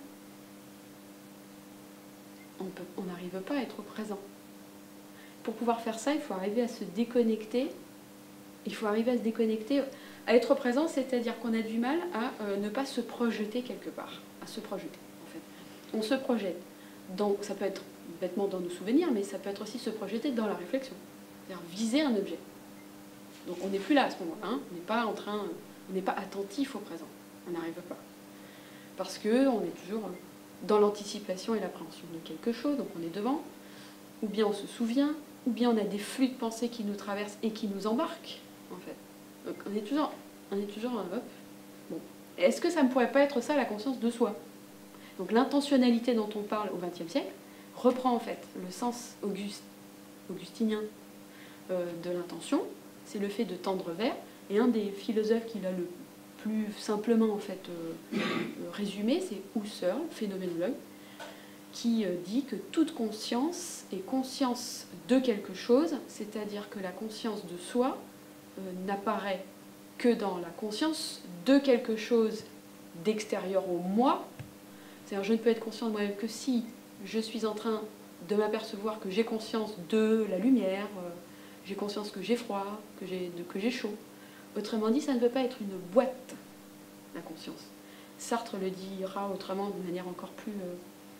On n'arrive pas à être au présent. Pour pouvoir faire ça, il faut arriver à se déconnecter. Il faut arriver à se déconnecter. À être présent, c'est-à-dire qu'on a du mal à ne pas se projeter quelque part. À se projeter, en fait. On se projette. Ça peut être bêtement dans nos souvenirs, mais ça peut être aussi se projeter dans la réflexion. C'est-à-dire viser un objet. Donc on n'est plus là à ce moment-là. Hein. On n'est pas attentif au présent. On n'arrive pas. Parce qu'on est toujours dans l'anticipation et l'appréhension de quelque chose, donc on est devant. Ou bien on se souvient, ou bien on a des flux de pensée qui nous traversent et qui nous embarquent, en fait. Donc on est toujours hop. Bon. Est-ce que ça ne pourrait pas être ça, la conscience de soi? Donc l'intentionnalité dont on parle au XXe siècle reprend en fait le sens augustinien de l'intention, c'est le fait de tendre vers, et un des philosophes qui l'a le plus simplement en fait résumé, c'est Husserl, phénoménologue, qui dit que toute conscience est conscience de quelque chose, c'est-à-dire que la conscience de soi n'apparaît que dans la conscience de quelque chose d'extérieur au moi. C'est-à-dire je ne peux être conscient de moi-même que si je suis en train de m'apercevoir que j'ai conscience de la lumière, j'ai conscience que j'ai froid, que j'ai chaud. Autrement dit, ça ne peut pas être une boîte, la conscience. Sartre le dira autrement, de manière encore plus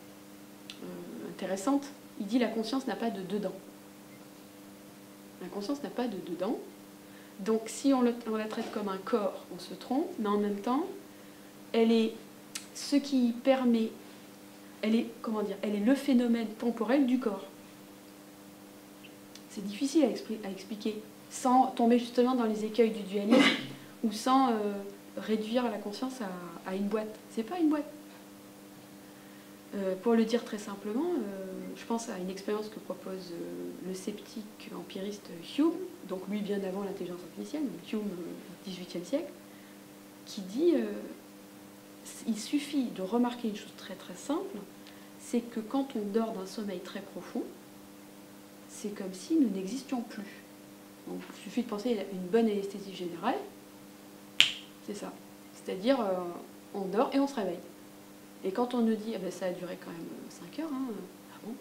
intéressante. Il dit la conscience n'a pas de dedans. La conscience n'a pas de dedans. Donc si on la traite comme un corps, on se trompe, mais en même temps, elle est ce qui permet, elle est le phénomène temporel du corps. C'est difficile à expliquer, sans tomber justement dans les écueils du dualisme, ou sans réduire la conscience à une boîte. C'est pas une boîte. Pour le dire très simplement, je pense à une expérience que propose le sceptique empiriste Hume, donc lui bien avant l'intelligence artificielle, donc Hume au XVIIIe siècle, qui dit il suffit de remarquer une chose très très simple, c'est que quand on dort d'un sommeil très profond, c'est comme si nous n'existions plus. Donc, il suffit de penser à une bonne anesthésie générale, c'est ça. C'est-à-dire, on dort et on se réveille. Et quand on nous dit, ça a duré quand même 5 heures, hein, ah bon,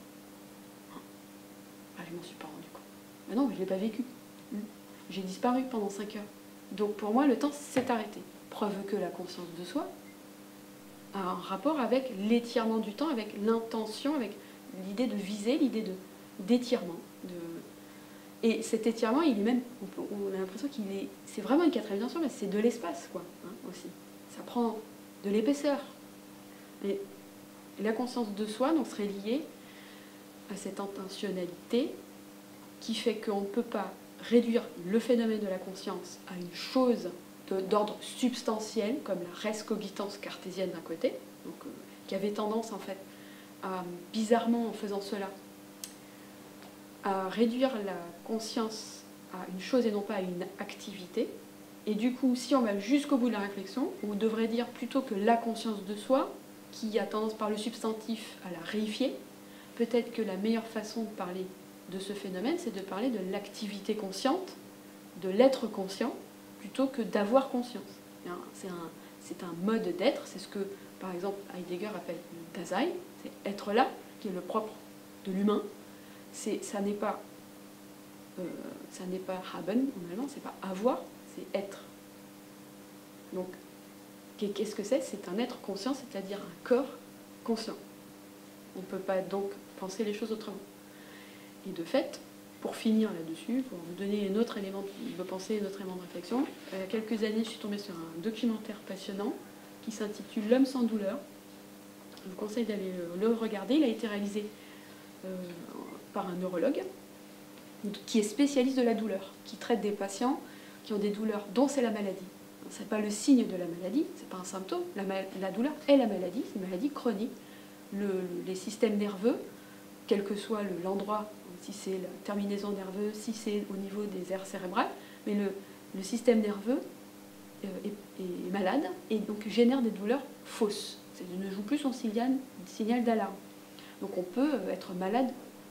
je m'en suis pas rendu compte. Mais non, je ne l'ai pas vécu. J'ai disparu pendant 5 heures. Donc pour moi, le temps s'est arrêté. Preuve que la conscience de soi a un rapport avec l'étirement du temps, avec l'intention, avec l'idée de viser, l'idée d'étirement. Et cet étirement, il est même, on a l'impression c'est vraiment une quatrième dimension, mais c'est de l'espace, quoi, hein, aussi. Ça prend de l'épaisseur. Et la conscience de soi donc, serait liée à cette intentionnalité qui fait qu'on ne peut pas réduire le phénomène de la conscience à une chose d'ordre substantiel, comme la res cogitans cartésienne d'un côté, donc, qui avait tendance en fait à, bizarrement en faisant cela, à réduire la conscience à une chose et non pas à une activité. Et du coup, si on va jusqu'au bout de la réflexion, on devrait dire plutôt que la conscience de soi, qui a tendance par le substantif à la réifier, peut-être que la meilleure façon de parler de ce phénomène, c'est de parler de l'activité consciente, de l'être conscient, plutôt que d'avoir conscience. C'est un mode d'être, c'est ce que, par exemple, Heidegger appelle le Dasein, c'est être là, qui est le propre de l'humain. Ça n'est pas haben en allemand, c'est pas avoir, c'est être. Donc, qu'est-ce que c'est? C'est un être conscient, c'est-à-dire un corps conscient. On ne peut pas donc penser les choses autrement. Et de fait, pour finir là-dessus, pour vous donner un autre élément de pensée, un autre élément de réflexion, il y a quelques années, je suis tombée sur un documentaire passionnant qui s'intitule L'homme sans douleur. Je vous conseille d'aller le regarder. Il a été réalisé par un neurologue qui est spécialiste de la douleur, qui traite des patients qui ont des douleurs dont c'est la maladie. Ce n'est pas le signe de la maladie, ce n'est pas un symptôme. La douleur est la maladie, c'est une maladie chronique. Les systèmes nerveux, quel que soit l'endroit, si c'est la terminaison nerveuse, si c'est au niveau des aires cérébrales, mais le système nerveux est malade et donc génère des douleurs fausses. Il ne joue plus son signal d'alarme. Donc on peut être malade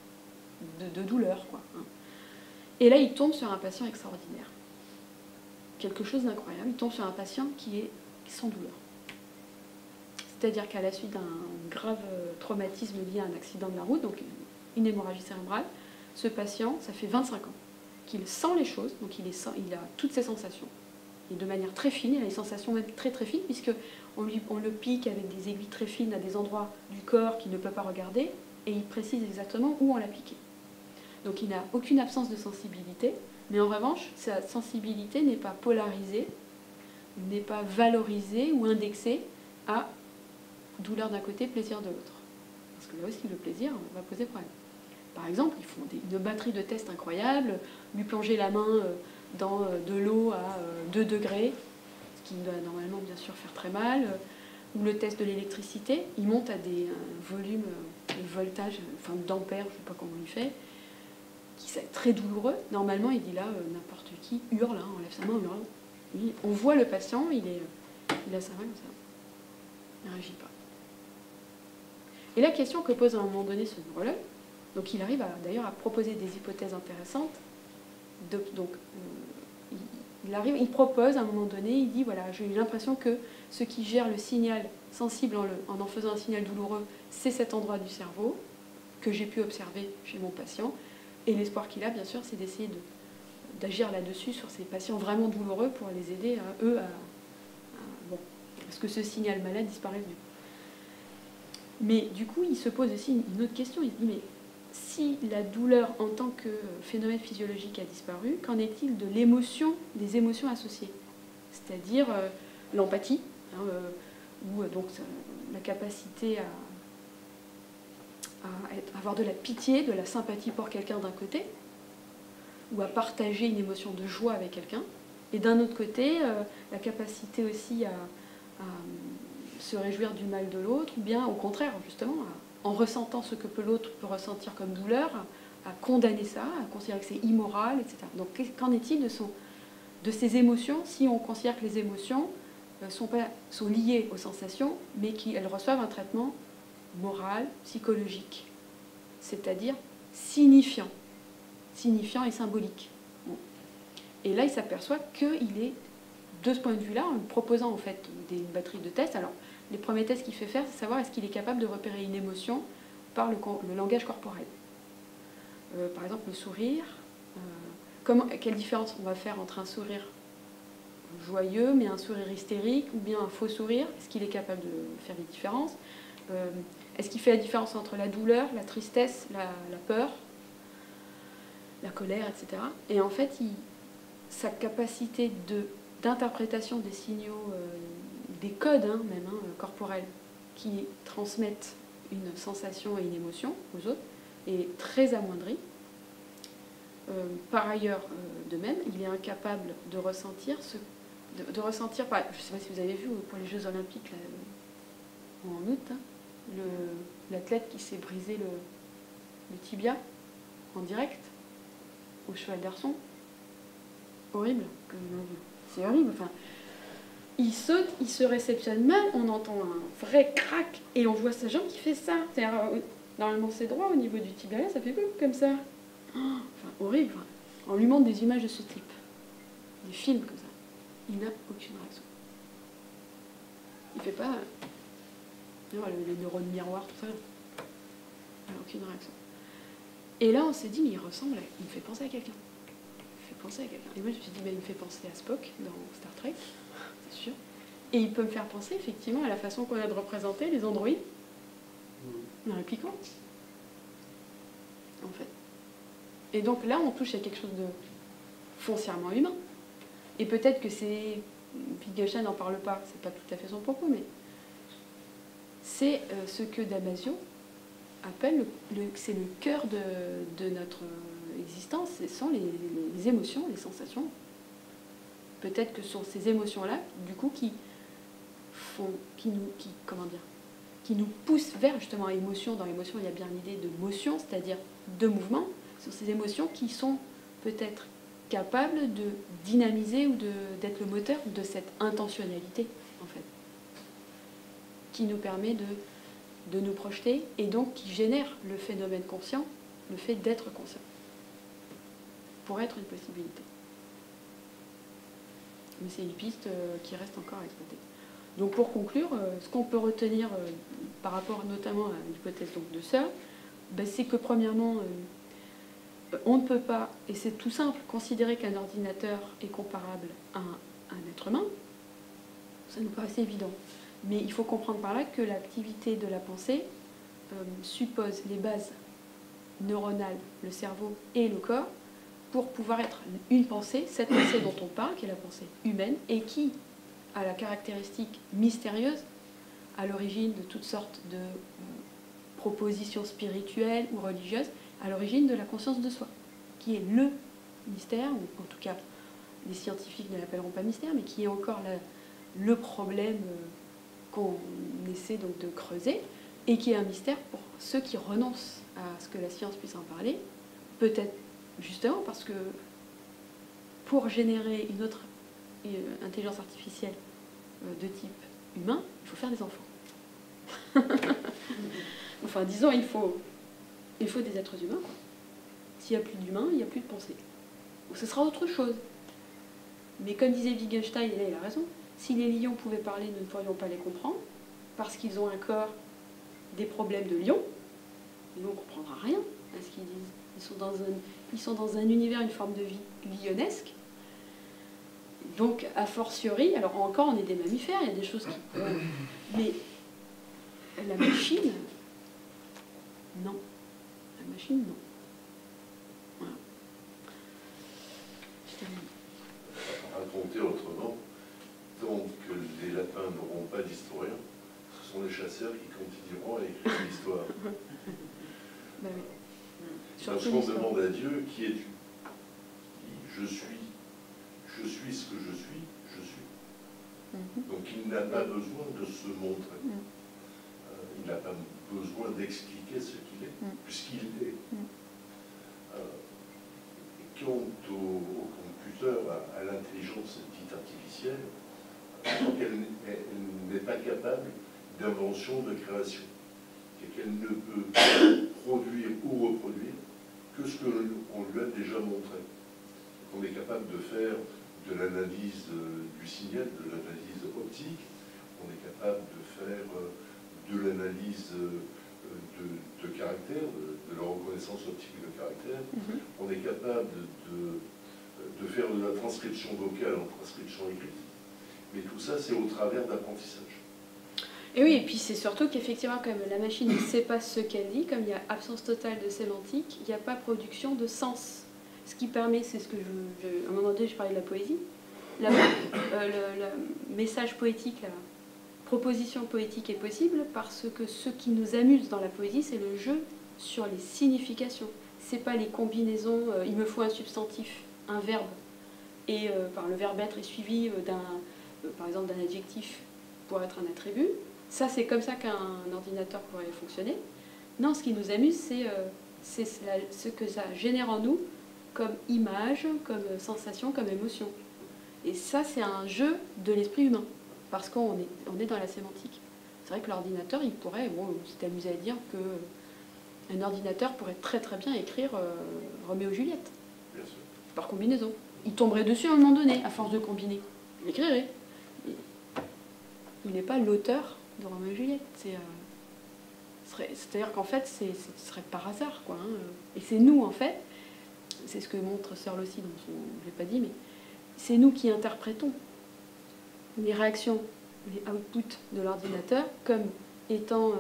de douleur, quoi. Et là, il tombe sur un patient extraordinaire. Quelque chose d'incroyable. Il tombe sur un patient qui est sans douleur. C'est-à-dire qu'à la suite d'un grave traumatisme lié à un accident de la route, donc une hémorragie cérébrale, ce patient, ça fait 25 ans qu'il sent les choses, donc il a toutes ses sensations. Et de manière très fine, il a des sensations même très très fines, puisqu'on le pique avec des aiguilles très fines à des endroits du corps qu'il ne peut pas regarder, et il précise exactement où on l'a piqué. Donc il n'a aucune absence de sensibilité, mais en revanche, sa sensibilité n'est pas polarisée, n'est pas valorisée ou indexée à douleur d'un côté, plaisir de l'autre. Parce que là aussi, le plaisir va poser problème. Par exemple, ils font une batterie de tests incroyables, lui plonger la main dans de l'eau à 2 degrés, ce qui doit normalement bien sûr faire très mal, ou le test de l'électricité, il monte à des volumes de voltage, enfin d'ampères, je ne sais pas comment il fait, qui sont très douloureux. Normalement, il dit là, n'importe qui hurle, hein, enlève sa main, hurle. On voit le patient, il a sa main comme ça, il ne réagit pas. Et la question que pose à un moment donné ce neurologue, donc il arrive d'ailleurs à proposer des hypothèses intéressantes. Il propose à un moment donné, il dit voilà, j'ai eu l'impression que ce qui gère le signal sensible en faisant un signal douloureux, c'est cet endroit du cerveau que j'ai pu observer chez mon patient. Et l'espoir qu'il a, bien sûr, c'est d'essayer d'agir là-dessus sur ces patients vraiment douloureux pour les aider à ce que ce signal malade disparaisse du coup. Mais du coup, il se pose aussi une autre question. Il se dit, mais si la douleur en tant que phénomène physiologique a disparu, qu'en est-il de l'émotion, des émotions associées? C'est-à-dire l'empathie, hein, ou donc la capacité à avoir de la pitié, de la sympathie pour quelqu'un d'un côté, ou à partager une émotion de joie avec quelqu'un, et d'un autre côté, la capacité aussi à se réjouir du mal de l'autre, ou bien au contraire, justement, en ressentant ce que l'autre peut ressentir comme douleur, à condamner ça, à considérer que c'est immoral, etc. Donc qu'en est-il de ces émotions, si on considère que les émotions sont liées aux sensations, mais qu'elles reçoivent un traitement moral, psychologique, c'est-à-dire signifiant et symbolique. Bon. Et là, il s'aperçoit qu'il est, de ce point de vue-là, en lui proposant en fait une batterie de tests. Alors, les premiers tests qu'il fait faire, c'est savoir est-ce qu'il est capable de repérer une émotion par le langage corporel. Par exemple, le sourire. Quelle différence on va faire entre un sourire joyeux, mais un sourire hystérique, ou bien un faux sourire? Est-ce qu'il est capable de faire des différences? Est-ce qu'il fait la différence entre la douleur, la tristesse, la peur, la colère, etc. Et en fait, sa capacité d'interprétation des signaux, des codes même, corporels, qui transmettent une sensation et une émotion aux autres, est très amoindrie. Par ailleurs, de même, il est incapable de ressentir, je ne sais pas si vous avez vu pour les Jeux Olympiques là, en août, hein, l'athlète qui s'est brisé le tibia en direct au cheval d'arçon. Horrible. C'est horrible. Enfin, il saute, il se réceptionne mal, on entend un vrai crack et on voit sa jambe qui fait ça. Normalement c'est droit au niveau du tibia, ça fait comme ça. Enfin, horrible. Enfin, on lui montre des images de ce type, des films comme ça. Il n'a aucune réaction. Il fait pas les neurones miroirs, tout ça. Il n'a aucune réaction. Et là, on s'est dit, mais il me fait penser à quelqu'un. Et moi, je me suis dit, il me fait penser à Spock dans Star Trek, c'est sûr. Et il peut me faire penser, effectivement, à la façon qu'on a de représenter les androïdes dans le Pico, en fait. Et donc là, on touche à quelque chose de foncièrement humain. Et peut-être que Wittgenstein n'en parle pas, c'est pas tout à fait son propos, mais c'est ce que Damasio appelle, c'est le cœur de notre existence, ce sont les émotions, les sensations. Peut-être que ce sont ces émotions-là, du coup, qui nous poussent vers justement l'émotion. Dans l'émotion, il y a bien l'idée de motion, c'est-à-dire de mouvement. Ce sont ces émotions qui sont peut-être capables de dynamiser ou d'être le moteur de cette intentionnalité, en fait, qui nous permet de nous projeter et donc qui génère le phénomène conscient, le fait d'être conscient, pour être une possibilité. Mais c'est une piste qui reste encore à exploiter. Donc pour conclure, ce qu'on peut retenir par rapport notamment à l'hypothèse de Searle, c'est que premièrement, on ne peut pas, et c'est tout simple, considérer qu'un ordinateur est comparable à un être humain. Ça nous paraît assez évident. Mais il faut comprendre par là que l'activité de la pensée suppose les bases neuronales, le cerveau et le corps, pour pouvoir être une pensée, cette pensée dont on parle, qui est la pensée humaine, et qui a la caractéristique mystérieuse, à l'origine de toutes sortes de propositions spirituelles ou religieuses, à l'origine de la conscience de soi, qui est le mystère, ou en tout cas les scientifiques ne l'appelleront pas mystère, mais qui est encore le problème qu'on essaie donc de creuser, et qui est un mystère pour ceux qui renoncent à ce que la science puisse en parler, peut-être justement parce que pour générer une autre intelligence artificielle de type humain, il faut faire des enfants. Enfin, disons, il faut des êtres humains, quoi. S'il n'y a plus d'humains, il n'y a plus de pensée. Donc ce sera autre chose. Mais comme disait Wittgenstein, et là il a raison, si les lions pouvaient parler, nous ne pourrions pas les comprendre, parce qu'ils ont un corps, des problèmes de lions, nous on ne comprendra rien à ce qu'ils disent. Ils sont dans un univers, une forme de vie lionesque. Donc, a fortiori, alors encore on est des mammifères, il y a des choses qui... mais la machine, Non. La machine, non. Voilà. Je termine. Raconter autrement, tant que les lapins n'auront pas d'historien, ce sont les chasseurs qui continueront à écrire l'histoire. Bah oui. Lorsqu'on demande à Dieu qui es-tu, je suis ce que je suis, je suis. Donc il n'a pas besoin de se montrer. Il n'a pas besoin d'expliquer ce qu'il est, puisqu'il est. Quant au computer, à l'intelligence dite artificielle, elle n'est pas capable d'invention, de création, et qu'elle ne peut produire ou reproduire que ce qu'on lui a déjà montré. On est capable de faire de l'analyse du signal, de l'analyse optique, on est capable de faire de l'analyse de caractère, de la reconnaissance optique de caractère, on est capable de faire de la transcription vocale en transcription écrite, mais tout ça c'est au travers d'apprentissage. Et oui, et puis c'est surtout qu'effectivement, comme la machine ne sait pas ce qu'elle dit, comme il y a absence totale de sémantique, il n'y a pas production de sens. Ce qui permet, c'est ce que à un moment donné, je parlais de la poésie, le message poétique, la proposition poétique est possible parce que ce qui nous amuse dans la poésie, c'est le jeu sur les significations. C'est pas les combinaisons, il me faut un substantif, un verbe, et le verbe être est suivi par exemple d'un adjectif pour être un attribut. Ça, c'est comme ça qu'un ordinateur pourrait fonctionner. Non, ce qui nous amuse, c'est ce que ça génère en nous comme image, comme sensation, comme émotion. Et ça, c'est un jeu de l'esprit humain, parce qu'on est dans la sémantique. C'est vrai que l'ordinateur, il pourrait, bon, c'est amusé à dire qu'un ordinateur pourrait très très bien écrire Roméo et Juliette, par combinaison. Il tomberait dessus à un moment donné, à force de combiner. Il écrirait. Il n'est pas l'auteur de Roméo et Juliette. C'est-à-dire qu'en fait, ce serait par hasard, quoi. Et c'est nous, en fait, c'est ce que montre Searle aussi dans son... Je ne l'ai pas dit, mais c'est nous qui interprétons les réactions, les outputs de l'ordinateur comme étant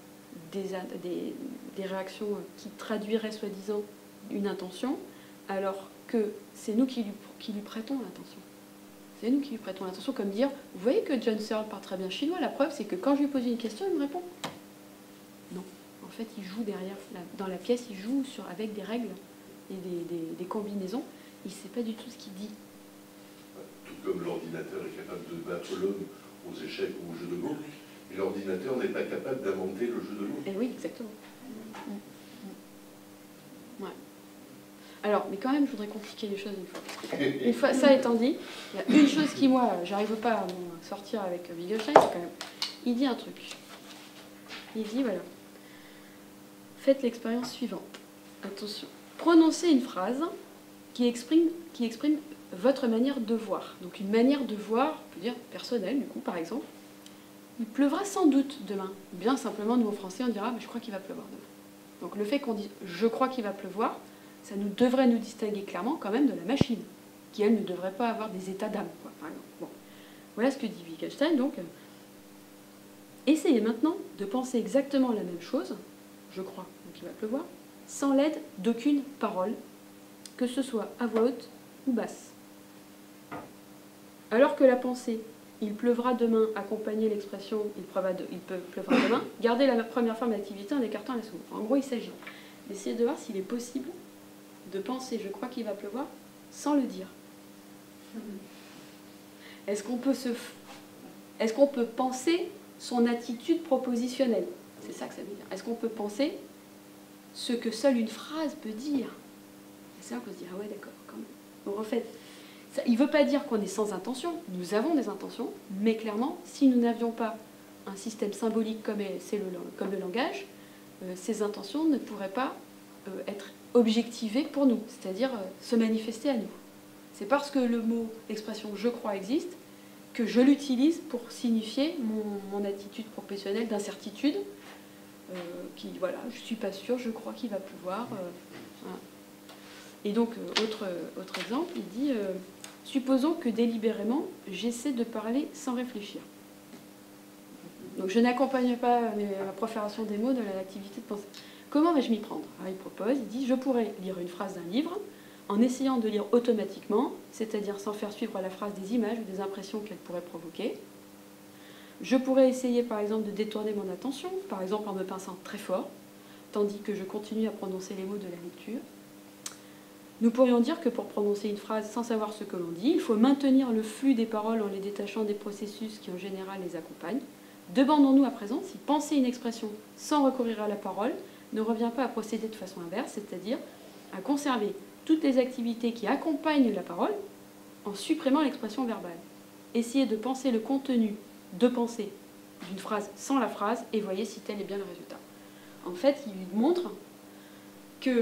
des réactions qui traduiraient soi-disant une intention, alors que c'est nous qui lui prêtons l'intention. C'est nous qui lui prêtons l'intention, comme dire, vous voyez que John Searle parle très bien chinois, la preuve c'est que quand je lui pose une question, il me répond. Non, en fait il joue derrière, dans la pièce, il joue avec des règles et des combinaisons, il ne sait pas du tout ce qu'il dit. Tout comme l'ordinateur est capable de battre l'homme aux échecs ou aux jeux de mots, et l'ordinateur n'est pas capable d'inventer le jeu de mots. Eh oui, exactement. Ouais. Alors, mais quand même, je voudrais compliquer les choses une fois. Une fois ça étant dit, il y a une chose qui, moi, j'arrive pas à m'en sortir avec Wittgenstein, c'est quand même... Il dit un truc. Il dit, voilà, faites l'expérience suivante. Attention. Prononcez une phrase qui exprime votre manière de voir. Donc une manière de voir, on peut dire personnelle, du coup, par exemple. Il pleuvra sans doute demain. Bien simplement, nous, en français, on dira, je crois qu'il va pleuvoir demain. Donc le fait qu'on dise, je crois qu'il va pleuvoir, ça devrait nous distinguer clairement quand même de la machine, qui, elle, ne devrait pas avoir des états d'âme, quoi, par exemple. Bon. Voilà ce que dit Wittgenstein. Donc, essayez maintenant de penser exactement la même chose, je crois qu'il va pleuvoir, sans l'aide d'aucune parole, que ce soit à voix haute ou basse. Alors que la pensée « il pleuvra demain » accompagnait l'expression « il pleuvra demain », gardez la première forme d'activité en écartant la seconde. En gros, il s'agit d'essayer de voir s'il est possible de penser « je crois qu'il va pleuvoir » sans le dire. Est-ce qu'on peut penser son attitude propositionnelle? C'est ça que ça veut dire. Est-ce qu'on peut penser ce que seule une phrase peut dire? C'est là qu'on se dit, ah ouais, d'accord, quand même. Donc en fait, ça, il ne veut pas dire qu'on est sans intention. Nous avons des intentions, mais clairement, si nous n'avions pas un système symbolique comme le langage, ces intentions ne pourraient pas être objectivées pour nous, c'est-à-dire se manifester à nous. C'est parce que le mot, l'expression « je crois » existe, que je l'utilise pour signifier mon attitude professionnelle d'incertitude, qui, voilà, je ne suis pas sûre, je crois qu'il va pleuvoir. Voilà. Et donc, autre exemple, il dit supposons que délibérément, j'essaie de parler sans réfléchir. Donc, je n'accompagne pas ma profération des mots de l'activité de pensée. Comment vais-je m'y prendre? Alors, il propose, il dit, je pourrais lire une phrase d'un livre en essayant de lire automatiquement, c'est-à-dire sans faire suivre à la phrase des images ou des impressions qu'elle pourrait provoquer. Je pourrais essayer par exemple de détourner mon attention, par exemple en me pinçant très fort, tandis que je continue à prononcer les mots de la lecture. Nous pourrions dire que pour prononcer une phrase sans savoir ce que l'on dit, il faut maintenir le flux des paroles en les détachant des processus qui en général les accompagnent. Demandons-nous à présent si penser une expression sans recourir à la parole ne revient pas à procéder de façon inverse, c'est-à-dire à conserver toutes les activités qui accompagnent la parole en supprimant l'expression verbale. Essayez de penser le contenu de pensée d'une phrase sans la phrase et voyez si tel est bien le résultat. En fait, il montre que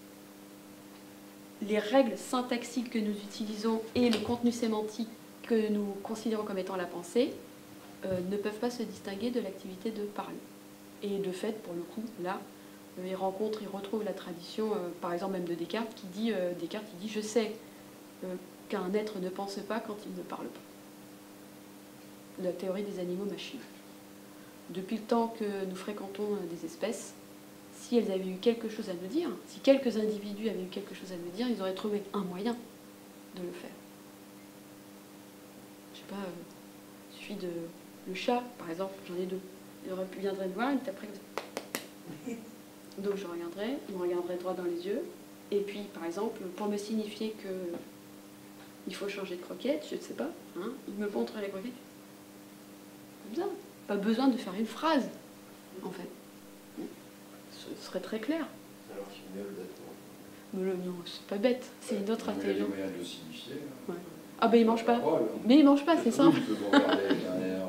les règles syntaxiques que nous utilisons et le contenu sémantique que nous considérons comme étant la pensée ne peuvent pas se distinguer de l'activité de parler. Et de fait, pour le coup, là, il retrouve la tradition, par exemple même de Descartes, qui dit, je sais qu'un être ne pense pas quand il ne parle pas. La théorie des animaux-machines. Depuis le temps que nous fréquentons des espèces, si elles avaient eu quelque chose à nous dire, si quelques individus avaient eu quelque chose à nous dire, ils auraient trouvé un moyen de le faire. Je sais pas, il suffit de... Le chat, par exemple, j'en ai deux. Il viendrait me voir, il me taperait comme ça. Donc je regarderais, il me regarderait droit dans les yeux, et puis, par exemple, pour me signifier que il faut changer de croquette, je ne sais pas, hein, il me montrerait les croquettes. Comme ça. Pas besoin de faire une phrase, en fait. Ce serait très clair. Alors qu'il miaule bêtement. Non, c'est pas bête, c'est une autre intelligence. Il y a des moyens de le signifier. Ouais. Ah ben il mange pas. Mais il mange pas, c'est ça. Il peut vous regarder derrière.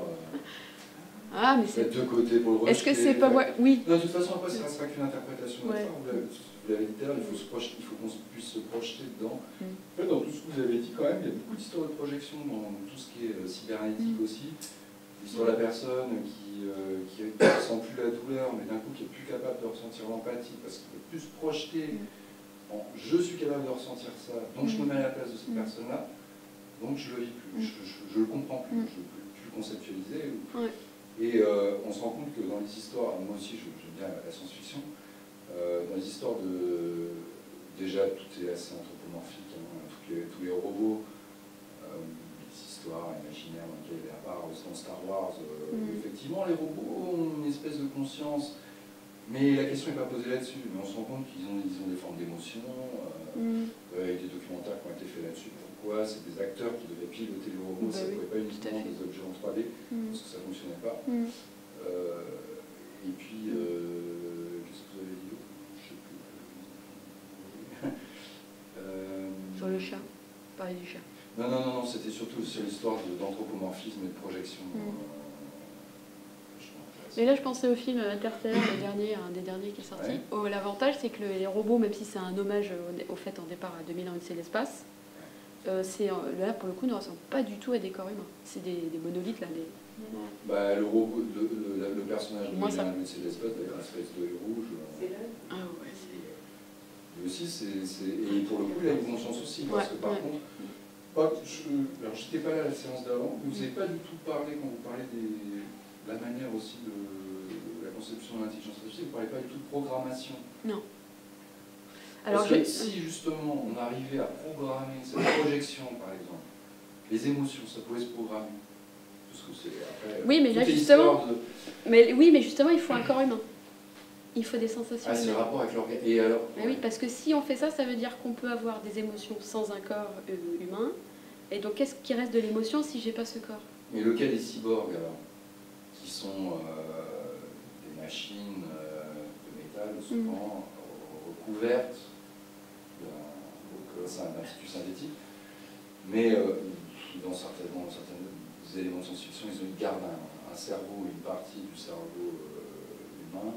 Ah mais c'est... deux côtés pour le rejeter. Est-ce que c'est pas moi? Oui. Non, de toute façon, après, ça restera qu'une interprétation. Ouais. Vous l'avez dit tout à l'heure, il faut qu'on puisse se projeter dedans. En fait, dans tout ce que vous avez dit, quand même, il y a beaucoup d'histoires de projection dans tout ce qui est cybernétique aussi. L'histoire de la personne qui ne ressent plus la douleur, mais d'un coup qui est plus capable de ressentir l'empathie parce qu'il ne peut plus se projeter en je suis capable de ressentir ça, donc je me mets à la place de cette personne-là, donc je le vis plus, je le comprends plus, je ne peux plus le conceptualiser. Ouais. Et on se rend compte que dans les histoires, moi aussi j'aime bien la science-fiction, dans les histoires de... Déjà tout est assez anthropomorphique, hein, tous les robots, histoire imaginaire dans laquelle, à part dans Star Wars, effectivement les robots ont une espèce de conscience, mais la question n'est pas posée là-dessus, mais on se rend compte qu'ils ont des formes d'émotion, il y a des documentaires qui ont été faits là-dessus, pourquoi c'est des acteurs qui devaient piloter les robots, ça ne pouvait pas uniquement des objets en 3D, parce que ça ne fonctionnait pas. Et puis, qu'est-ce que vous avez dit? Je sais plus. Sur le chat, parler du chat. Non, c'était surtout sur l'histoire d'anthropomorphisme et de projection. Mais là, je pensais au film Interstellar, un des derniers qui est sorti. Ouais. L'avantage, c'est que les robots, même si c'est un hommage au fait en départ à 2000 ans c'est l'espace, là, pour le coup, ne ressemble pas du tout à des corps humains. C'est des monolithes, là. Bah, le robot, le personnage de 2000 ans c'est l'espace, d'ailleurs, l'espèce d'œil rouge. C'est là. Ah ouais, c'est... Et aussi, et pour le coup, il a une conscience aussi, parce que par contre... alors, je n'étais pas là à la séance d'avant, mais vous n'avez pas du tout parlé, quand vous parlez de la manière aussi de la conception de l'intelligence artificielle, vous ne parlez pas du tout de programmation. Non. Alors, parce que si justement on arrivait à programmer cette projection, par exemple, les émotions, ça pouvait se programmer. Parce que c'est après. Oui, mais là justement. Mais justement, il faut un corps humain. Il faut des sensations. Ah, c'est le rapport avec l'organe. Et alors oui, parce que si on fait ça, ça veut dire qu'on peut avoir des émotions sans un corps humain. Et donc, qu'est-ce qui reste de l'émotion si j'ai pas ce corps? Mais lequel des cyborgs, alors, qui sont des machines de métal, souvent recouvertes d'un tissu synthétique, mais dans certains éléments de science-fiction, ils gardent un cerveau, une partie du cerveau humain.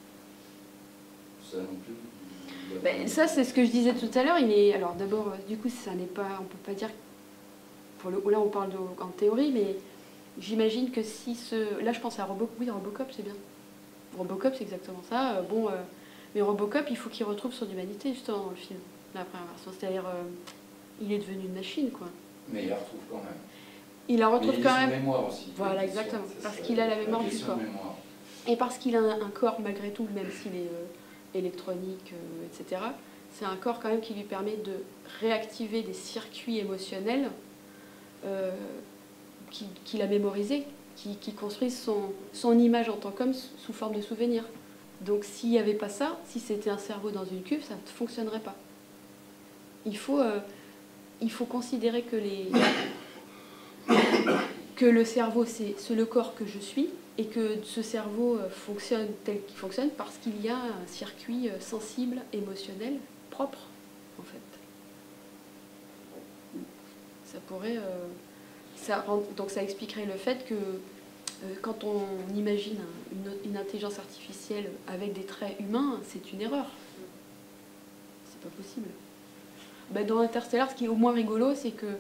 Ça non plus. Ben, ça, c'est ce que je disais tout à l'heure. Alors d'abord, du coup, ça n'est pas, on peut pas dire. Là, on parle en théorie, mais j'imagine que si là, je pense à Robocop. Oui, Robocop, c'est bien. Robocop, c'est exactement ça. Mais Robocop, il faut qu'il retrouve son humanité justement dans le film, la première version. C'est-à-dire, il est devenu une machine, quoi. Mais il la retrouve quand même. Il la retrouve quand même. Mémoire aussi. Voilà, exactement. Parce qu'il a la mémoire du corps. Et parce qu'il a un corps, malgré tout, même s'il est électronique, etc. C'est un corps quand même qui lui permet de réactiver des circuits émotionnels qu'il a mémorisés, qui construisent son image en tant qu'homme sous forme de souvenir. Donc s'il n'y avait pas ça, si c'était un cerveau dans une cuve, ça ne fonctionnerait pas. Il faut considérer que le cerveau, c'est le corps que je suis, et que ce cerveau fonctionne tel qu'il fonctionne parce qu'il y a un circuit sensible, émotionnel, propre, en fait. Ça pourrait... donc ça expliquerait le fait que quand on imagine une intelligence artificielle avec des traits humains, c'est une erreur. C'est pas possible. Ben, dans Interstellar, ce qui est au moins rigolo, c'est que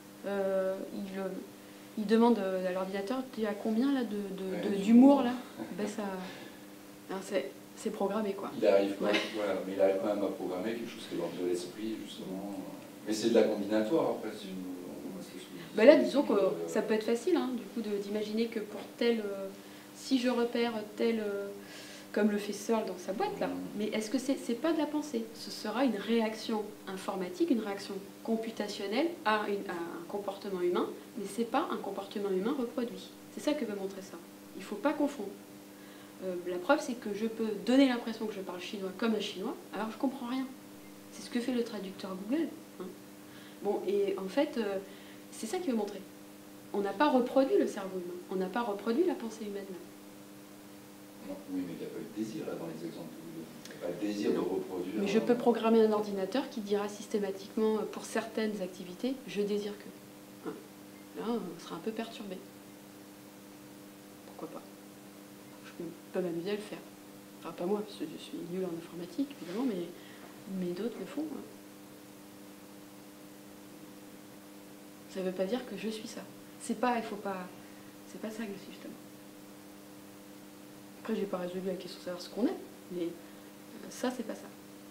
il demande à l'ordinateur, tu as combien là d'humour là ben, ça, c'est programmé quoi. Il arrive quand même, voilà, mais il arrive quand même à programmer quelque chose qui est dans de l'esprit justement. Mais c'est de la combinatoire après. Si ben là, disons que ça peut être facile, hein, du coup, d'imaginer que pour tel, si je repère tel, comme le fait Searle dans sa boîte là, mais est-ce que c'est pas de la pensée? Ce sera une réaction informatique, une réaction computationnelle à un comportement humain, mais c'est pas un comportement humain reproduit. C'est ça que veut montrer ça. Il ne faut pas confondre. La preuve, c'est que je peux donner l'impression que je parle chinois comme un chinois, alors je comprends rien. C'est ce que fait le traducteur Google. Hein. Bon, et en fait, c'est ça qu'il veut montrer. On n'a pas reproduit le cerveau humain, on n'a pas reproduit la pensée humaine. Oui, mais il n'y a pas eu de désir là dans les exemples. Il n'y a pas de désir de reproduire. Mais je peux programmer un ordinateur qui dira systématiquement, pour certaines activités, je désire que. Hein. Là, on sera un peu perturbé. Pourquoi pas? Je peux m'amuser à le faire. Enfin, pas moi, parce que je suis nulle en informatique, évidemment, mais d'autres le font. Hein. Ça ne veut pas dire que je suis ça. C'est pas, il faut pas. C'est pas ça que je suis, justement. Après, j'ai pas résolu la question de savoir ce qu'on est, mais ça, c'est pas ça.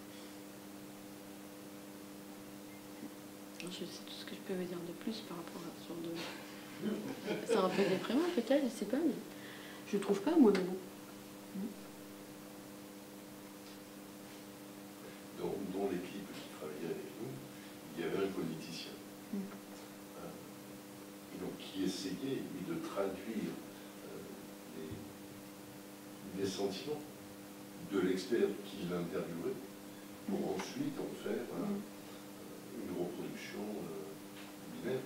C'est tout ce que je peux vous dire de plus par rapport à ce genre de... C'est un peu déprimant, peut-être, je sais pas, mais je trouve pas, moi, mais bon. Dans l'équipe qui travaillait avec nous, il y avait un politicien. Et donc, qui essayait, lui, de traduire les sentiments de l'expert qui l'interviewait pour ensuite en faire une reproduction binaire.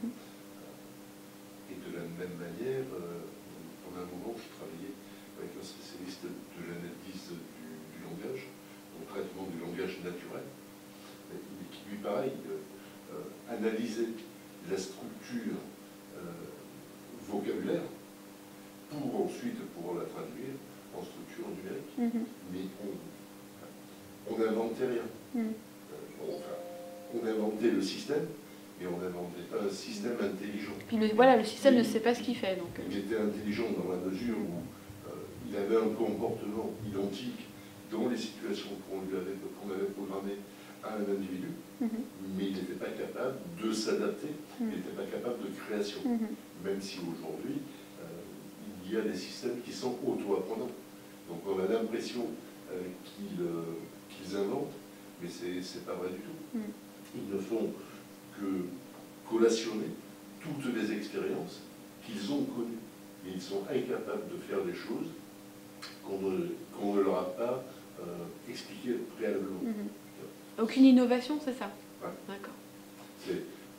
Et de la même manière, pendant un moment, je travaillais avec un spécialiste de l'analyse du langage, au traitement du langage naturel, qui lui, pareil, analysait la structure vocabulaire pour ensuite pouvoir la traduire en structure numérique. Mais on n'inventait rien. Enfin, on inventait le système, mais on n'inventait pas un système intelligent. Puis voilà, le système ne sait pas ce qu'il fait. Donc. Il était intelligent dans la mesure où il avait un comportement identique dans les situations qu'on avait programmées à un individu, mais il n'était pas capable de s'adapter, il n'était pas capable de création. Même si aujourd'hui, il y a des systèmes qui sont auto-apprenants. Donc on a l'impression qu'ils inventent, mais c'est pas vrai du tout. Ils ne font que collationner toutes les expériences qu'ils ont connues. Et ils sont incapables de faire des choses qu'on ne leur a pas expliquées préalablement. Aucune innovation, c'est ça? Ouais. D'accord. Ils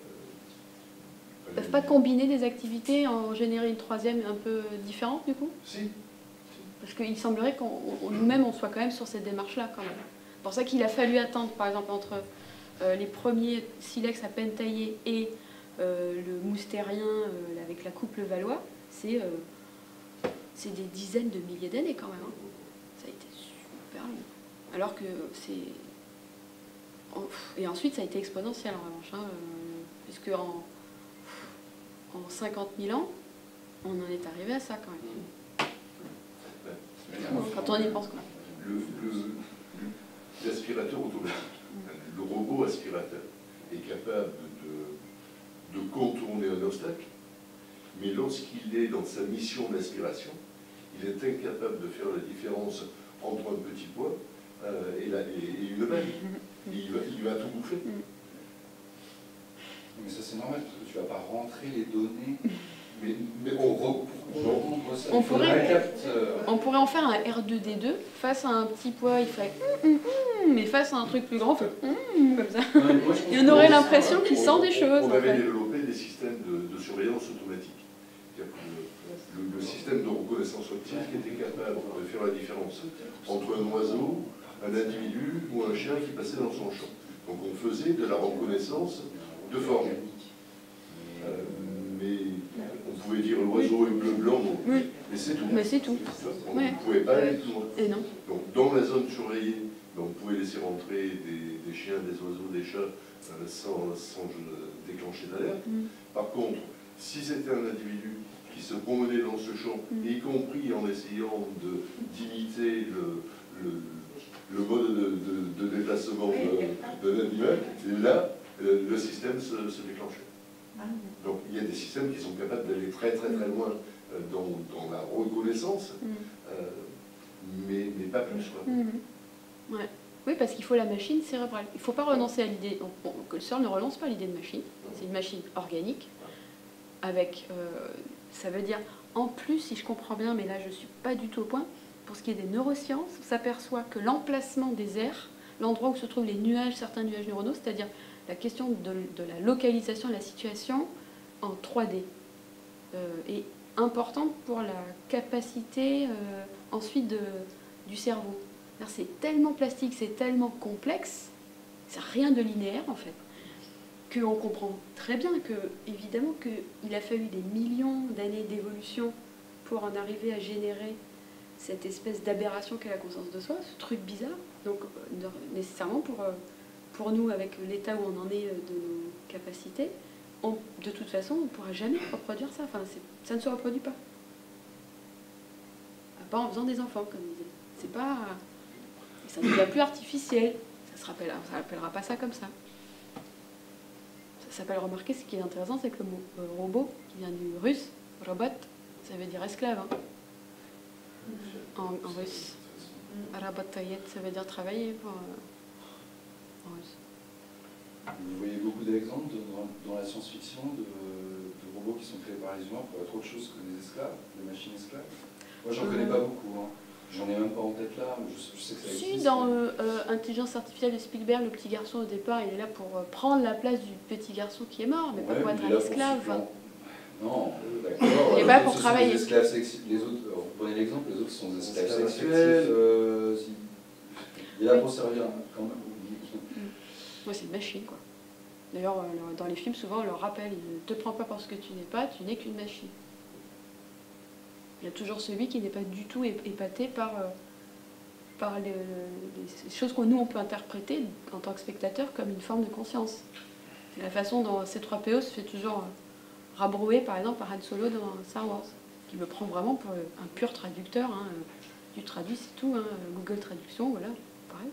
ne peuvent pas combiner des activités, en générer une troisième un peu différente du coup? Si. Parce qu'il semblerait qu'on nous-mêmes on soit quand même sur cette démarche-là quand même. C'est pour ça qu'il a fallu attendre, par exemple, entre les premiers silex à peine taillés et le moustérien avec la coupe Levallois, c'est des dizaines de milliers d'années quand même. Hein. Ça a été super long. Alors que c'est... Et ensuite, ça a été exponentiel en revanche, hein, puisque en 50 000 ans, on en est arrivé à ça quand même. Quand on y pense, quoi. L'aspirateur automatique, le robot aspirateur, est capable de contourner un obstacle, mais lorsqu'il est dans sa mission d'aspiration, il est incapable de faire la différence entre un petit poids, un et une belle. Il va tout bouffer. Mais ça c'est normal, parce que tu ne vas pas rentrer les données. Mais on pourrait en faire un R2D2 face à un petit poids, il ferait mais face à un truc plus grand, il fait comme ça. Et on aurait l'impression qu'il sent des choses. On avait développé des systèmes de surveillance automatique. Le système de reconnaissance optique était capable de faire la différence entre un oiseau, un individu ou un chien qui passait dans son champ. Donc on faisait de la reconnaissance de forme. Mais on pouvait dire l'oiseau est bleu-blanc, mais c'est tout. Mais c'est tout. On ne pouvait pas aller plus loin. Et non. Donc dans la zone surveillée, on pouvait laisser rentrer des chiens, des oiseaux, des chats sans déclencher d'alerte. Par contre, si c'était un individu qui se promenait dans ce champ, y compris en essayant d'imiter le mode de déplacement de l'animal, là, le système se déclenchait. Donc il y a des systèmes qui sont capables d'aller très très très loin dans la reconnaissance, mais pas plus. Quoi. Ouais. Oui, parce qu'il faut la machine cérébrale. Il ne faut pas renoncer à l'idée. Que le CERN ne relance pas l'idée de machine. C'est une machine organique. Avec, ça veut dire, en plus, si je comprends bien, mais là je ne suis pas du tout au point, pour ce qui est des neurosciences, on s'aperçoit que l'emplacement des aires, l'endroit où se trouvent les nuages, certains nuages neuronaux, c'est-à-dire la question de la localisation de la situation en 3D, est importante pour la capacité ensuite du cerveau. C'est tellement plastique, c'est tellement complexe, c'est rien de linéaire en fait, qu'on comprend très bien que, évidemment, qu'il a fallu des millions d'années d'évolution pour en arriver à générer cette espèce d'aberration qu'est la conscience de soi, ce truc bizarre. Donc, nécessairement, pour nous, avec l'état où on en est de nos capacités, de toute façon, on ne pourra jamais reproduire ça. Enfin, ça ne se reproduit pas. À part en faisant des enfants, comme on disait. C'est pas... Ça ne devient plus artificiel. Ça n'appellera pas ça comme ça. Ça s'appelle, remarquez, ce qui est intéressant, c'est que le mot robot, qui vient du russe, robot, ça veut dire esclave. Hein. En russe. Rabotoyet, ça veut dire travailler en russe. Vous voyez beaucoup d'exemples dans la science-fiction de robots qui sont créés par les humains pour être autre chose que des esclaves, des machines esclaves. Moi, j'en connais pas beaucoup. Hein. J'en ai même pas en tête là, mais je sais que ça existe. Si, dans Intelligence artificielle de Spielberg, le petit garçon au départ, il est là pour prendre la place du petit garçon qui est mort, mais pas pour être un esclave. Non, d'accord. Et pas pour travailler. Les autres, vous prenez l'exemple, les autres sont des esclaves sexuels. Il est là pour servir quand même. Moi, c'est une machine, quoi. D'ailleurs, dans les films, souvent, on leur rappelle, ne te prends pas parce que tu n'es pas, tu n'es qu'une machine. Il y a toujours celui qui n'est pas du tout épaté par les choses que nous, on peut interpréter en tant que spectateur comme une forme de conscience. C'est la façon dont C3PO se fait toujours rabrouer, par exemple, par Han Solo dans Star Wars, qui me prend vraiment pour un pur traducteur. Hein. Tu traduis, c'est tout. Hein. Google Traduction, voilà, pareil.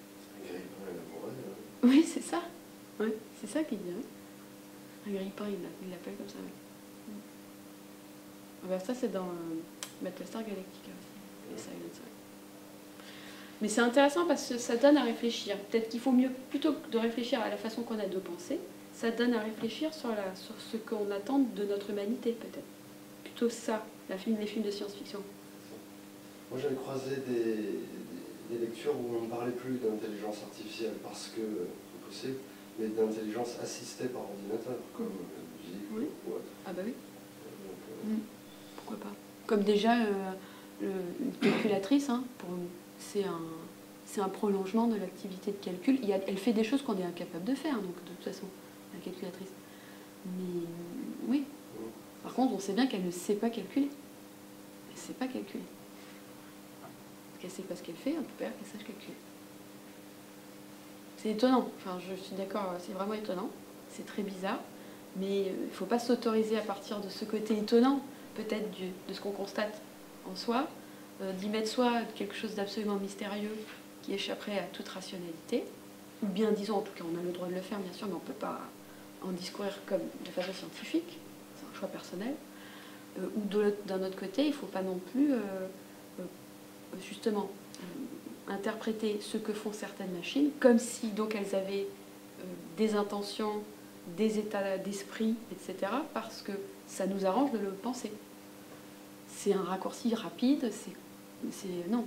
Oui, c'est ça. Ouais, c'est ça qu'il dit. Hein. Un grippin, il l'appelle comme ça. Ouais. Ben, ça, c'est dans Battlestar Galactica aussi. Mais c'est intéressant parce que ça donne à réfléchir. Peut-être qu'il faut mieux, plutôt que de réfléchir à la façon qu'on a de penser, ça donne à réfléchir sur ce qu'on attend de notre humanité, peut-être. Plutôt ça, les films de science-fiction. Moi, j'avais croisé des lectures où on ne parlait plus d'intelligence artificielle parce que c'est possible, mais d'intelligence assistée par ordinateur, comme musique ou autre. Ah bah oui. Donc, pourquoi pas. Comme déjà, une calculatrice, hein, c'est un prolongement de l'activité de calcul. Elle fait des choses qu'on est incapable de faire, donc de toute façon, la calculatrice. Mais oui. Par contre, on sait bien qu'elle ne sait pas calculer. Elle ne sait pas calculer. Parce qu'elle sait pas ce qu'elle fait, on peut pas qu'elle sache calculer. C'est étonnant. Enfin, je suis d'accord, c'est vraiment étonnant. C'est très bizarre. Mais il ne faut pas s'autoriser à partir de ce côté étonnant, peut-être de ce qu'on constate en soi, d'y mettre soit quelque chose d'absolument mystérieux qui échapperait à toute rationalité, ou bien, disons, en tout cas, on a le droit de le faire, bien sûr, mais on ne peut pas en discourir comme de façon scientifique, c'est un choix personnel, ou d'un autre côté, il ne faut pas non plus, justement, interpréter ce que font certaines machines, comme si donc elles avaient des intentions, des états d'esprit, etc., parce que ça nous arrange de le penser. C'est un raccourci rapide, non.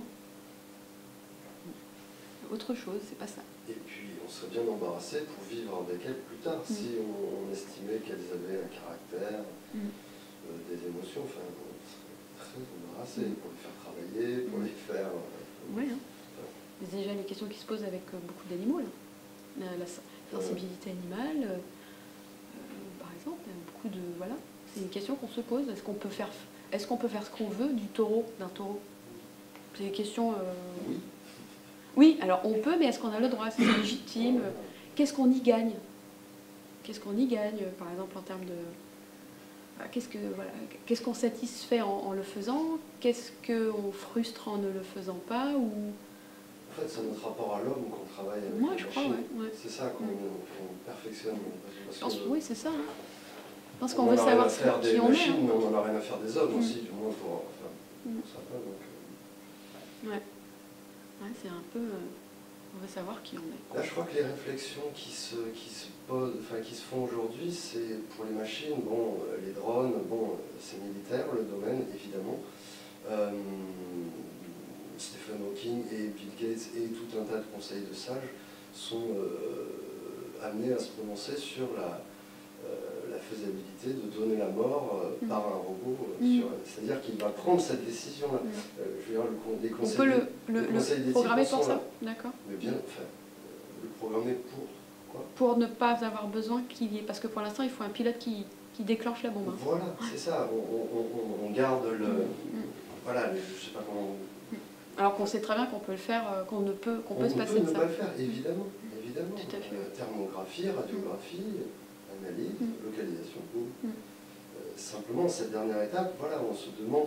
Autre chose, c'est pas ça. Et puis, on serait bien embarrassé pour vivre avec elles plus tard, si on estimait qu'elles avaient un caractère, des émotions. Enfin, on serait très embarrassé pour les faire travailler, pour les faire... Oui, hein. C'est déjà les questions qui se posent avec beaucoup d'animaux, là. La sensibilité animale, par exemple, beaucoup de... Voilà, c'est une question qu'on se pose. Est-ce qu'on peut faire ce qu'on veut du taureau, d'un taureau? C'est une question... Oui. Oui, alors on peut, mais est-ce qu'on a le droit? C'est légitime. Qu'est-ce qu'on y gagne? Qu'est-ce qu'on y gagne, par exemple, en termes de... Qu'est-ce qu'on satisfait en le faisant? Qu'est-ce qu'on frustre en ne le faisant pas? Ou... En fait, c'est notre rapport à l'homme qu'on travaille avec. Moi, je crois, ouais. C'est ça qu'on perfectionne. Parce que oui, c'est ça. Hein. Je pense qu'on veut savoir qui on est. On machines, mais on n'en a rien à faire des hommes aussi, du moins pour ça. Ouais, c'est un peu... on veut savoir qui on est. Là, je crois que les réflexions qui se font aujourd'hui, c'est pour les machines, bon, les drones, bon, c'est militaire, le domaine, évidemment. Stephen Hawking et Bill Gates et tout un tas de conseils de sages sont amenés à se prononcer sur la faisabilité de donner la mort par un robot. C'est-à-dire qu'il va prendre cette décision-là. Je veux dire, les conseils, on peut le programmer pour ça, d'accord. Mais bien, enfin, le programmer pour quoi? Pour ne pas avoir besoin qu'il y ait... Parce que pour l'instant, il faut un pilote qui déclenche la bombe. Hein. Voilà, c'est ça. On garde le... Voilà, je sais pas comment... Alors qu'on sait très bien qu'on peut le faire, qu'on peut se passer de ça. On peut ne pas le faire, évidemment. Tout à fait. Thermographie, radiographie, analyse, localisation. Simplement, cette dernière étape, voilà, on se demande...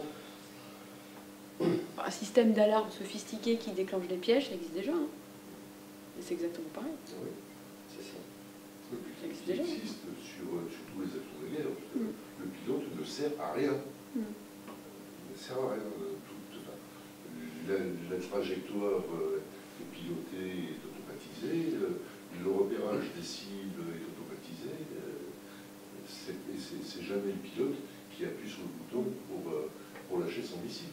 Un système d'alarme sophistiqué qui déclenche des pièges, ça existe déjà. Hein. Et c'est exactement pareil. Oui, c'est ça. Ça existe sur tous les avions de guerre. Le pilote ne sert à rien. Il ne sert à rien. La trajectoire est pilotée et automatisée, le repérage des cibles est automatisé, c'est jamais le pilote qui appuie sur le bouton pour lâcher son missile.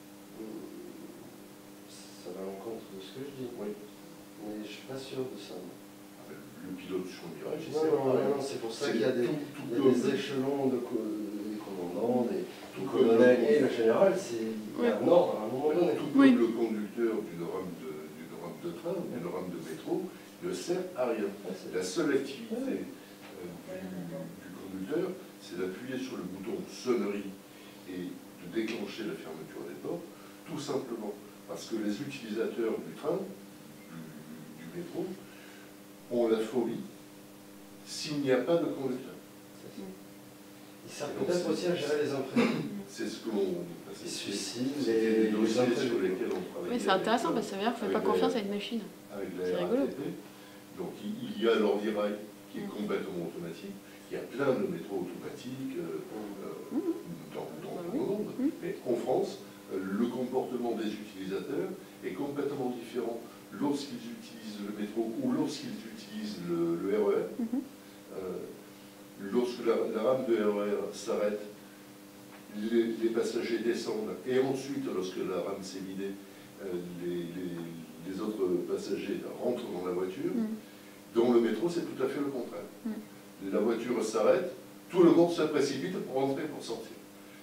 Ça va à l'encontre de ce que je dis, oui. Mais je ne suis pas sûr de ça. Le pilote sur le Mirage, non, c'est pour ça qu'il y a des échelons de commandants, des colonels et le général, il y a un ordre à un moment donné. Tout comme le conducteur d'une rame de train, d'une rame de métro, ne sert à rien. La seule activité du conducteur, c'est d'appuyer sur le bouton sonnerie et de déclencher la fermeture des portes, tout simplement parce que les utilisateurs du train, du métro, ont la phobie s'il n'y a pas de conducteur. Il sert peut-être aussi à gérer les imprévus. C'est ce que l'on... Les suicides, les dossiers sur lesquels on travaille. Oui, c'est intéressant parce que ça veut dire qu'il ne fait pas confiance à une machine. C'est rigolo. Donc il y a l'ordirail qui est complètement automatique. Il y a plein de métros automatiques dans le monde. Mais en France, le comportement des utilisateurs est complètement différent lorsqu'ils utilisent le métro ou lorsqu'ils utilisent le RER. Lorsque la rame de RER s'arrête, les passagers descendent et ensuite, lorsque la rame s'est vidée, les autres passagers rentrent dans la voiture. Dans le métro, c'est tout à fait le contraire. La voiture s'arrête, tout le monde se précipite pour rentrer, pour sortir.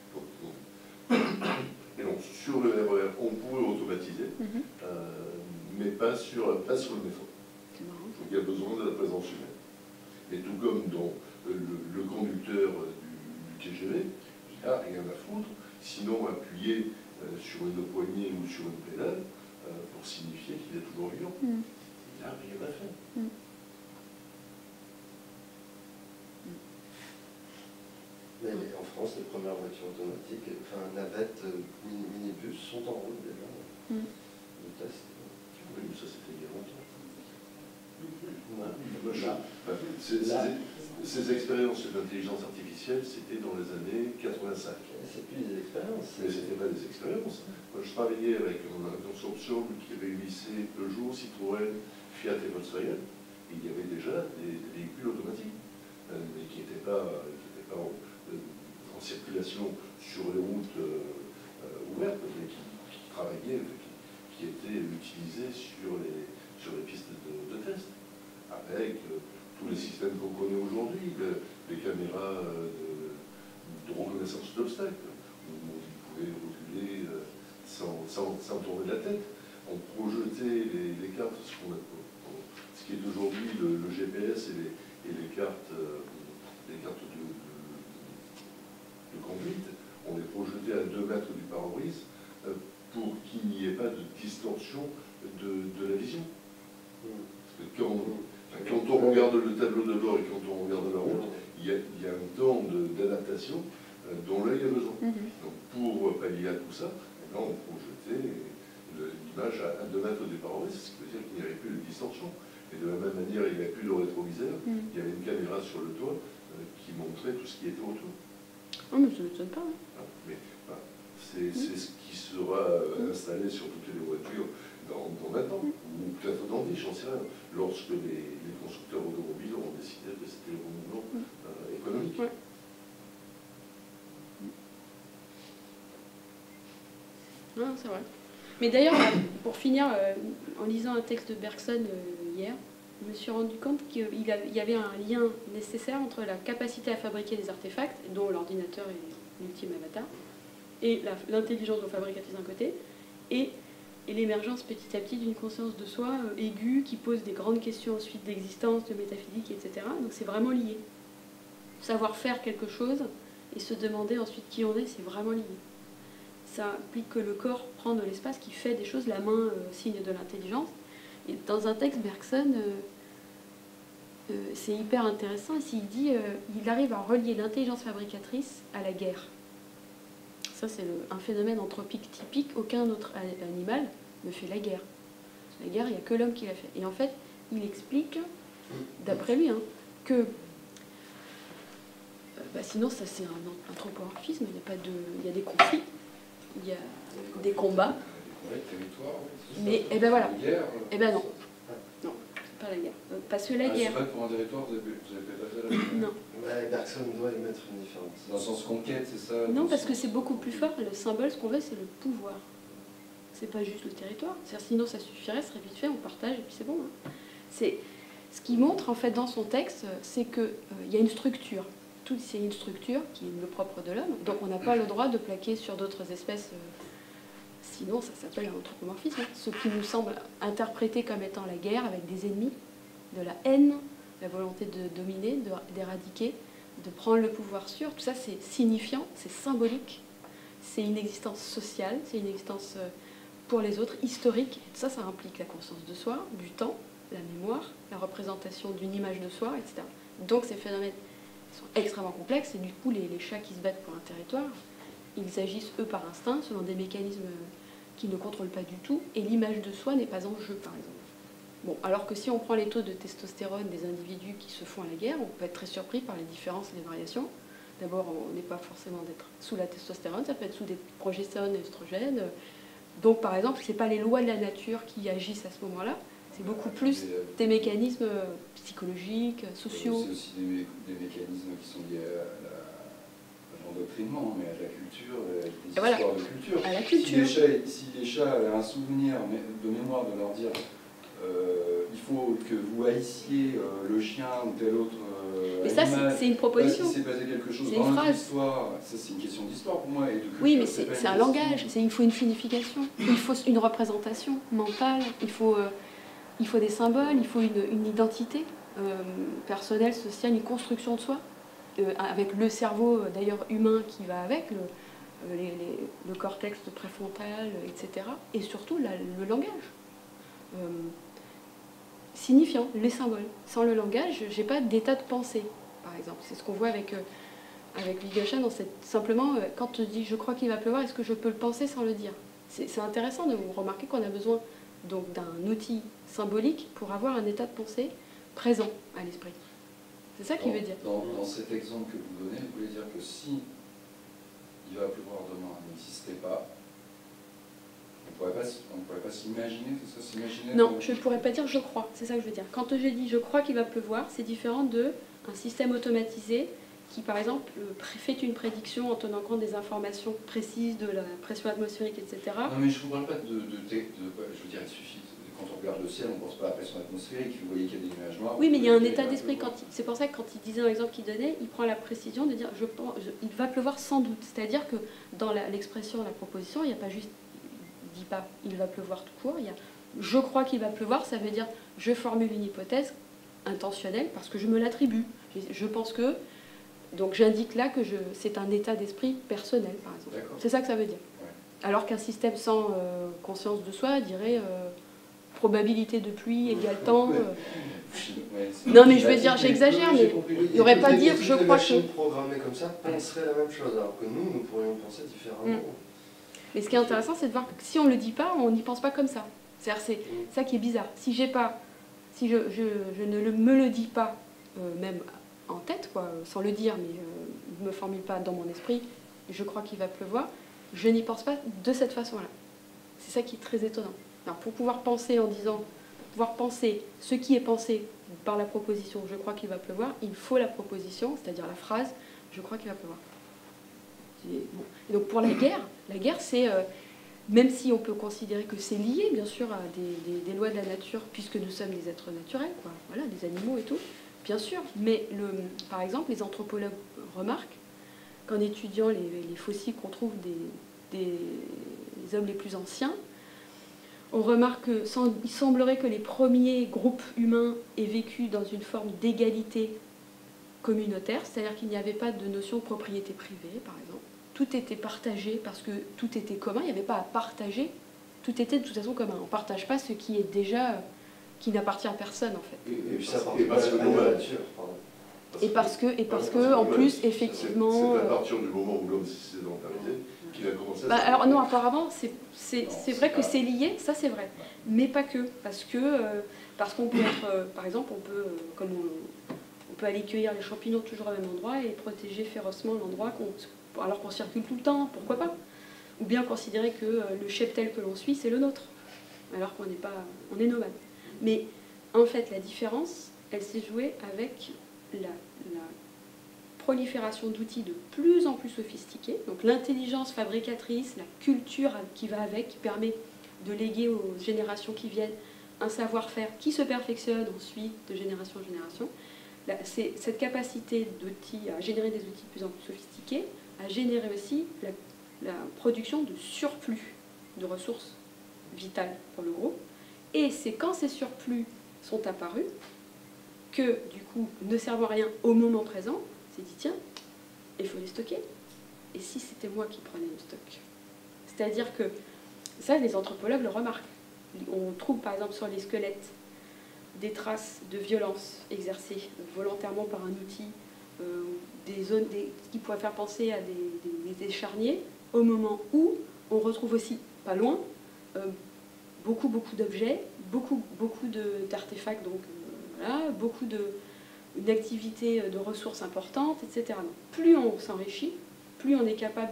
Et donc, sur le RER, on pourrait automatiser, mais pas sur le métro. Donc, il y a besoin de la présence humaine. Et tout comme dans le conducteur du TGV, il n'y a rien à foutre, sinon appuyer sur une poignée ou sur une pédale pour signifier qu'il est toujours vivant. Il n'y a rien à faire. Mais en France, les premières voitures automatiques, enfin navettes, minibus, sont en route déjà. Le test. Oui, mais ça c'était il y a longtemps. Ces expériences d'intelligence artificielle, c'était dans les années 85. c'est plus des expériences. Mais ce n'était pas des expériences. Moi, je travaillais avec un consortium qui réunissait Peugeot, Citroën, Fiat et Volkswagen. Et il y avait déjà des véhicules automatiques, mais qui n'étaient pas en circulation sur les routes ouvertes, mais qui travaillaient, qui étaient utilisés sur les pistes de test, avec tous les systèmes qu'on connaît aujourd'hui, les caméras de reconnaissance d'obstacles, où vous pouvez reculer sans tourner la tête. On projetait les cartes, ce qui est aujourd'hui le GPS et les cartes de conduite, on les projetait à 2 mètres du pare-brise pour qu'il n'y ait pas de distorsion de la vision. Parce que quand on regarde le tableau de bord et quand on regarde la route, il y a un temps d'adaptation dont l'œil a besoin. Donc pour pallier à tout ça, on projetait l'image à 2 mètres du pare-brise, ce qui veut dire qu'il n'y avait plus de distorsion. Et de la même manière, il n'y avait plus de rétroviseur, il y avait une caméra sur le toit qui montrait tout ce qui était autour. Oh, mais ça ne m'étonne pas. Hein. Mais c'est ce qui sera installé sur toutes les voitures dans 20 ans, ou peut-être dans 10, j'en sais rien, lorsque les constructeurs automobiles auront décidé que c'était le bon mouvement économique. Ouais. Non, c'est vrai. Mais d'ailleurs, pour finir, en lisant un texte de Bergson hier, je me suis rendu compte qu'il y avait un lien nécessaire entre la capacité à fabriquer des artefacts, dont l'ordinateur est l'ultime avatar, et l'intelligence fabricatrice d'un côté, et l'émergence petit à petit d'une conscience de soi aiguë qui pose des grandes questions ensuite d'existence, de métaphysique, etc. Donc c'est vraiment lié. Savoir faire quelque chose et se demander ensuite qui on est, c'est vraiment lié. Ça implique que le corps prend de l'espace, qui fait des choses, la main signe de l'intelligence. Et dans un texte, Bergson, c'est hyper intéressant, il dit il arrive à relier l'intelligence fabricatrice à la guerre. Ça, c'est un phénomène anthropique typique. Aucun autre animal ne fait la guerre. La guerre, il n'y a que l'homme qui la fait. Et en fait, il explique, d'après lui, que sinon, ça c'est un anthropomorphisme. Il y a des conflits, il y a des combats. Mais, voilà. Non. Non, pas la guerre. Parce que la guerre. C'est vrai que pour un territoire, vous avez pas fait la guerre. Non. Ouais, Bergson doit y mettre une différence. Dans le sens conquête, c'est ça? Non, parce que c'est beaucoup plus fort. Le symbole, ce qu'on veut, c'est le pouvoir. C'est pas juste le territoire. Sinon, ça suffirait, ce serait vite fait, on partage et puis c'est bon. Hein. C'est ce qu'il montre en fait dans son texte, c'est que il y a une structure. Tout c'est une structure qui est le propre de l'homme. Donc on n'a pas le droit de plaquer sur d'autres espèces. Sinon, ça s'appelle un anthropomorphisme. Ce qui nous semble interprété comme étant la guerre avec des ennemis, de la haine, la volonté de dominer, d'éradiquer, de prendre le pouvoir sur. Tout ça, c'est signifiant, c'est symbolique. C'est une existence sociale, c'est une existence pour les autres, historique. Et tout ça, ça implique la conscience de soi, du temps, la mémoire, la représentation d'une image de soi, etc. Donc ces phénomènes sont extrêmement complexes. Et du coup, les chats qui se battent pour un territoire, ils agissent eux par instinct, selon des mécanismes qu'ils ne contrôlent pas du tout. Et l'image de soi n'est pas en jeu, par exemple. Bon, alors que si on prend les taux de testostérone des individus qui se font à la guerre, on peut être très surpris par les différences et les variations. D'abord, on n'est pas forcément d'être sous la testostérone, ça peut être sous des progestérone et oestrogènes. Donc, par exemple, ce n'est pas les lois de la nature qui agissent à ce moment-là, c'est beaucoup plus des mécanismes psychologiques, sociaux. C'est aussi des mécanismes qui sont liés à l'endoctrinement, mais à la culture, des histoires de culture. À la culture. Si les chats avaient un souvenir de mémoire de leur dire il faut que vous haissiez le chien ou tel autre mais ça, c'est une proposition. Parce qu'il s'est passé quelque chose dans notre histoire. Ça, c'est une question d'histoire pour moi. Et de culture, oui, mais c'est un langage. Il faut une signification. Il faut une représentation mentale. Il faut des symboles. Il faut une identité personnelle, sociale, une construction de soi. Avec le cerveau, d'ailleurs, humain qui va avec, le cortex préfrontal, etc. Et surtout, le langage. Signifiant, les symboles. Sans le langage, j'ai pas d'état de pensée, par exemple. C'est ce qu'on voit avec Wittgenstein dans simplement, quand on dit « je crois qu'il va pleuvoir », est-ce que je peux le penser sans le dire? C'est intéressant de remarquer qu'on a besoin donc d'un outil symbolique pour avoir un état de pensée présent à l'esprit. C'est ça qu'il veut dire. Dans cet exemple que vous donnez, vous voulez dire que si il va pleuvoir demain n'existait pas, on ne pourrait pas s'imaginer, c'est ça, s'imaginer. Non, je ne pourrais pas dire je crois, c'est ça que je veux dire. Quand j'ai dit je crois qu'il va pleuvoir, c'est différent d'un système automatisé qui, par exemple, fait une prédiction en tenant compte des informations précises de la pression atmosphérique, etc. Non, mais je ne vous parle pas de je veux dire, il suffit, quand on regarde le ciel, on ne pense pas à la pression atmosphérique, vous voyez qu'il y a des nuages noirs. Oui, mais il y a un état d'esprit, c'est pour ça que quand il disait dans l'exemple qu'il donnait, il prend la précision de dire il va pleuvoir sans doute. C'est-à-dire que dans l'expression, la proposition, il n'y a pas juste, il ne dit pas il va pleuvoir tout court, il y a je crois qu'il va pleuvoir, ça veut dire je formule une hypothèse intentionnelle parce que je me l'attribue. Je pense que, donc j'indique là que c'est un état d'esprit personnel, par exemple. C'est ça que ça veut dire. Ouais. Alors qu'un système sans conscience de soi dirait probabilité de pluie égale temps. Non, mais je veux dire, j'exagère, mais il n'y aurait pas dire je crois que. Les machines programmées comme ça penseraient la même chose, alors que nous pourrions penser différemment. Mais ce qui est intéressant, c'est de voir que si on ne le dit pas, on n'y pense pas comme ça. C'est ça qui est bizarre. Si je ne me le dis pas, même en tête, quoi, sans le dire, mais je ne me formule pas dans mon esprit, je crois qu'il va pleuvoir, je n'y pense pas de cette façon-là. C'est ça qui est très étonnant. Alors, pour pouvoir penser pouvoir penser ce qui est pensé par la proposition « je crois qu'il va pleuvoir », il faut la proposition, c'est-à-dire la phrase « je crois qu'il va pleuvoir ». Bon. Et donc pour la guerre c'est, même si on peut considérer que c'est lié bien sûr à des lois de la nature, puisque nous sommes des êtres naturels, quoi, voilà, des animaux et tout, bien sûr, mais par exemple les anthropologues remarquent qu'en étudiant les fossiles qu'on trouve des hommes les plus anciens, on remarque qu'il semblerait que les premiers groupes humains aient vécu dans une forme d'égalité communautaire, c'est-à-dire qu'il n'y avait pas de notion de propriété privée, par exemple. Tout était partagé parce que tout était commun, il n'y avait pas à partager, tout était de toute façon commun. On ne partage pas ce qui est déjà, qui n'appartient à personne en fait. Et puis ça appartient à la nature, pardon. Et parce que en plus, effectivement... C'est à partir du moment où l'homme s'est sédentarisé qu'il a commencé à... alors non, apparemment, c'est vrai que c'est lié, ça c'est vrai. Mais pas que, parce qu'on peut être, par exemple, on peut aller cueillir les champignons toujours au même endroit et protéger férocement l'endroit alors qu'on circule tout le temps, pourquoi pas? Ou bien considérer que le cheptel que l'on suit, c'est le nôtre, alors qu'on on est nomade. Mais en fait, la différence, elle s'est jouée avec la prolifération d'outils de plus en plus sophistiqués, donc l'intelligence fabricatrice, la culture qui va avec, qui permet de léguer aux générations qui viennent un savoir-faire qui se perfectionne ensuite de génération en génération. Cette capacité d'outils à générer des outils de plus en plus sophistiqués a généré aussi la production de surplus de ressources vitales pour le groupe. Et c'est quand ces surplus sont apparus que, du coup, ne servant à rien au moment présent, c'est dit, tiens, il faut les stocker. Et si c'était moi qui prenais le stock? C'est-à-dire que, ça, les anthropologues le remarquent. On trouve, par exemple, sur les squelettes, des traces de violence exercée volontairement par un outil, des zones qui pourraient faire penser à des charniers, au moment où on retrouve aussi, pas loin, beaucoup d'objets, beaucoup d'artefacts, donc voilà, beaucoup d'activités de ressources importantes, etc. Donc, plus on s'enrichit, plus on est capable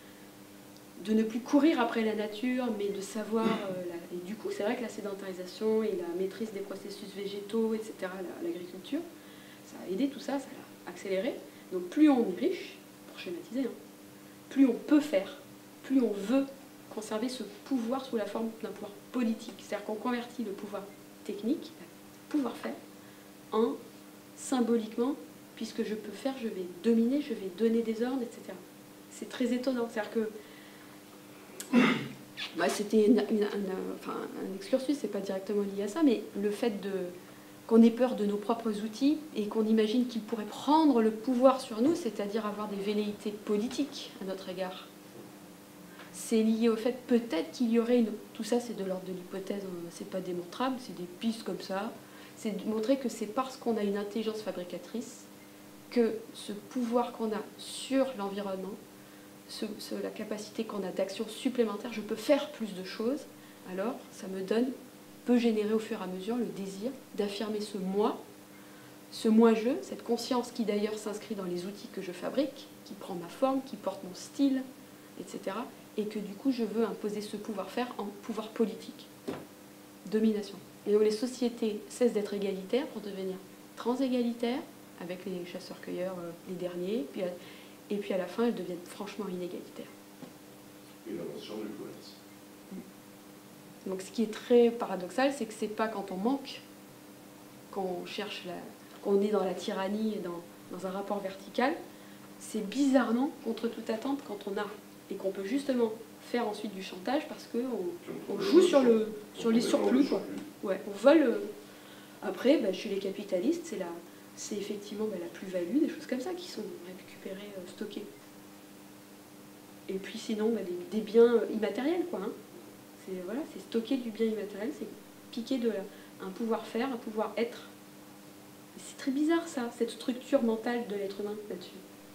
de ne plus courir après la nature, mais de savoir... et du coup, c'est vrai que la sédentarisation et la maîtrise des processus végétaux, etc., l'agriculture, ça a aidé tout ça, ça l'a accéléré. Donc plus on est riche, pour schématiser, plus on peut faire, plus on veut conserver ce pouvoir sous la forme d'un pouvoir politique. C'est-à-dire qu'on convertit le pouvoir technique, le pouvoir faire, en symboliquement, puisque je peux faire, je vais dominer, je vais donner des ordres, etc. C'est très étonnant. C'est-à-dire que c'était un excursus, c'est pas directement lié à ça, mais le fait qu'on ait peur de nos propres outils et qu'on imagine qu'ils pourraient prendre le pouvoir sur nous, c'est-à-dire avoir des velléités politiques à notre égard. C'est lié au fait peut-être qu'il y aurait tout ça c'est de l'ordre de l'hypothèse, c'est pas démontrable, c'est des pistes comme ça. C'est de montrer que c'est parce qu'on a une intelligence fabricatrice que ce pouvoir qu'on a sur l'environnement, la capacité qu'on a d'action supplémentaire, je peux faire plus de choses, alors ça peut générer au fur et à mesure le désir d'affirmer ce moi-je, cette conscience qui d'ailleurs s'inscrit dans les outils que je fabrique, qui prend ma forme, qui porte mon style, etc. Et que du coup, je veux imposer ce pouvoir-faire en pouvoir politique. Domination. Et donc les sociétés cessent d'être égalitaires pour devenir transégalitaires, avec les chasseurs-cueilleurs, les derniers, et puis à la fin, elles deviennent franchement inégalitaires. Et l'invention du commerce. Donc ce qui est très paradoxal, c'est que c'est pas quand on manque qu'on cherche, qu'on est dans la tyrannie et dans un rapport vertical, c'est bizarrement contre toute attente quand on a, et qu'on peut justement faire ensuite du chantage parce qu'on joue sur les surplus. Quoi. Ouais, on vole. Après, chez les capitalistes, c'est effectivement la plus-value, des choses comme ça qui sont récupérées, stockées. Et puis sinon, des biens immatériels, quoi. Hein. C'est stocker du bien immatériel, c'est piquer un pouvoir-faire, un pouvoir-être. C'est très bizarre, ça, cette structure mentale de l'être humain là-dessus.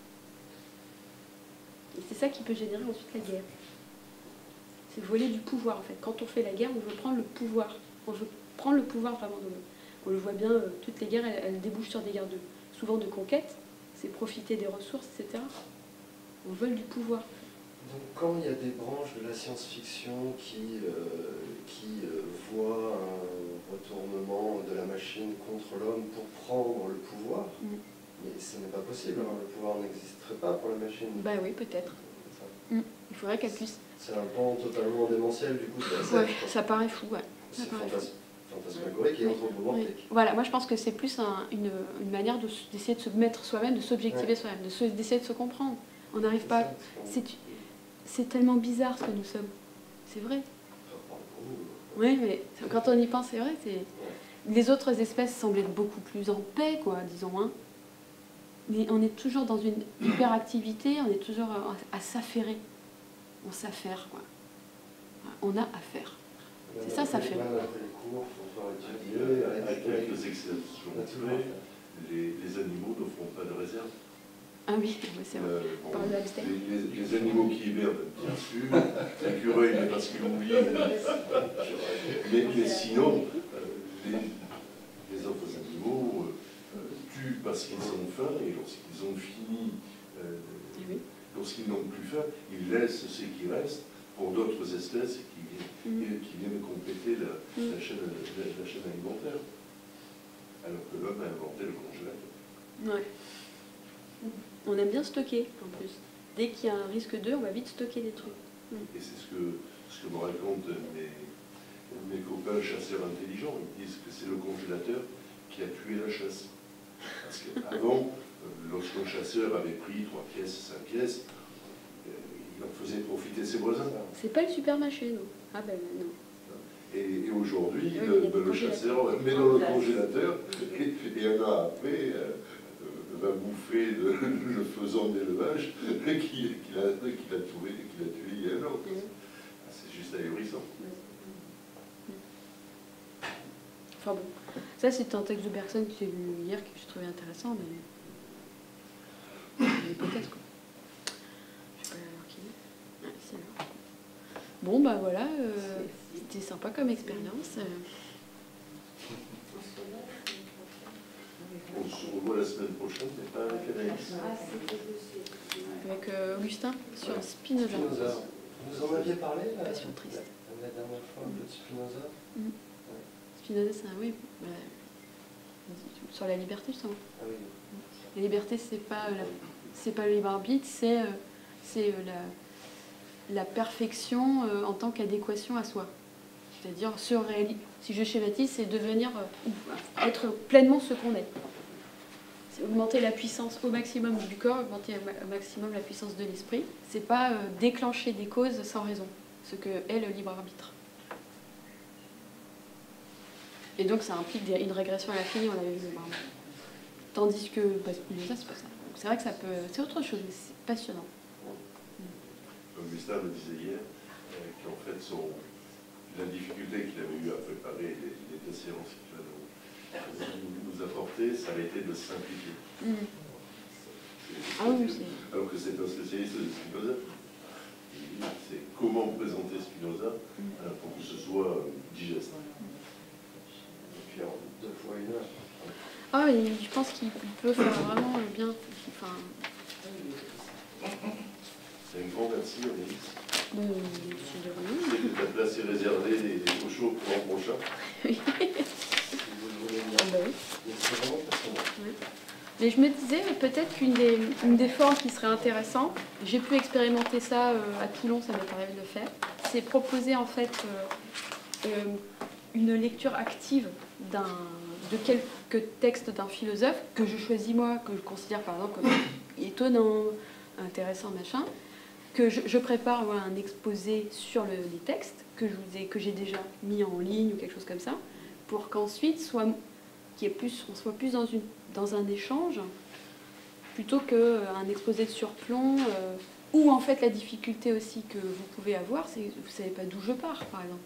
Et c'est ça qui peut générer ensuite la guerre. C'est voler du pouvoir, en fait. Quand on fait la guerre, on veut prendre le pouvoir. On veut prendre le pouvoir vraiment de l'autre. On le voit bien, toutes les guerres, elles débouchent sur des guerres souvent de conquête. C'est profiter des ressources, etc. On vole du pouvoir. Donc quand il y a des branches de la science-fiction qui voient un retournement de la machine contre l'homme pour prendre le pouvoir, mais ce n'est pas possible, hein. Le pouvoir n'existerait pas pour la machine. Oui, peut-être. Il faudrait qu'elle puisse... C'est un pan totalement démentiel du coup de la SF. Ouais, ça paraît fou, ouais. C'est fantasmagorique et anthropomorphique. Oui. Voilà, moi je pense que c'est plus une manière d'essayer de se mettre soi-même, de s'objectiver soi-même, d'essayer de se comprendre. On n'arrive pas... C'est tellement bizarre ce que nous sommes. C'est vrai. Oui, mais quand on y pense, c'est vrai. Les autres espèces semblent être beaucoup plus en paix, quoi, disons. Hein. Mais on est toujours dans une hyperactivité, on est toujours à s'affairer. On s'affaire, quoi. On a à faire. C'est ça, ça fait. À quelques exceptions près, les animaux ne feront pas de réserve. Ah oui, c'est vrai. Les animaux qui hibernent, bien sûr, l'écureuil, mais parce qu'il oublie. Mais sinon, les autres animaux tuent parce qu'ils ont faim, et lorsqu'ils ont fini, lorsqu'ils n'ont plus faim, ils laissent ce qui reste pour d'autres espèces qui viennent compléter la chaîne alimentaire. Alors que l'homme a inventé le congélateur. Ouais. On aime bien stocker, en plus. Dès qu'il y a un risque d'eux, on va vite stocker des trucs. Et c'est ce que me racontent mes copains chasseurs intelligents. Ils disent que c'est le congélateur qui a tué la chasse. Parce qu'avant, lorsqu'un chasseur avait pris 3 pièces, 5 pièces, il en faisait profiter ses voisins. C'est pas le supermarché, non. Ah ben non. Et aujourd'hui, le chasseur met dans le congélateur et un an après va bouffer le faisan d'élevage qu'il a tué il y a un an. C'est juste ahurissant. Enfin bon, ça c'est un texte de Bergson que j'ai lu hier que j'ai trouvé intéressant, mais l'hypothèse quoi. Je sais pas alors qui est. Ah, c'est là. Bon bah voilà, c'était sympa comme expérience. On se revoit la semaine prochaine, mais pas avec Anaïs. Avec Augustin sur Spinoza. Vous en aviez parlé Passion triste. La dernière fois, un peu de Spinoza. Spinoza, c'est un oui. Sur la liberté, justement. Ah oui. La liberté, c'est pas le libre arbitre, c'est la perfection en tant qu'adéquation à soi. C'est-à-dire, si je schématise, c'est devenir, être pleinement ce qu'on est. C'est augmenter la puissance au maximum du corps, augmenter au maximum la puissance de l'esprit. C'est pas déclencher des causes sans raison, ce que est le libre arbitre. Et donc ça implique une régression à l'infini, on avait vu. Tandis que Spinoza, c'est pas ça. C'est vrai que ça peut... C'est autre chose, mais c'est passionnant. Augustin me disait hier qu'en fait, la difficulté qu'il avait eu à préparer les 2 séances qu'il va nous apporter, ça a été de simplifier. Ah oui, alors que c'est un spécialiste de Spinoza. C'est comment présenter Spinoza pour que ce soit digeste. Et puis en 2 fois 1 heure. Ah oui, je pense qu'il peut faire vraiment bien. Enfin... Un grand merci, Amélie. C'est de rien. La place est réservée au show pour l'an prochain. Oui. Si vous le voulez bien. Ah bah oui. Mais c'est vraiment passionnant. Oui. Mais je me disais peut-être une des formes qui serait intéressante, j'ai pu expérimenter ça à Toulon, ça m'est arrivé de le faire, c'est proposer en fait une lecture active de quelques textes d'un philosophe que je choisis moi, que je considère par exemple comme étonnant, intéressant, machin, que je prépare moi, un exposé sur les textes que j'ai déjà mis en ligne ou quelque chose comme ça, pour qu'ensuite on soit plus dans un échange plutôt qu'un exposé de surplomb où en fait la difficulté aussi que vous pouvez avoir, c'est que vous ne savez pas d'où je pars, par exemple.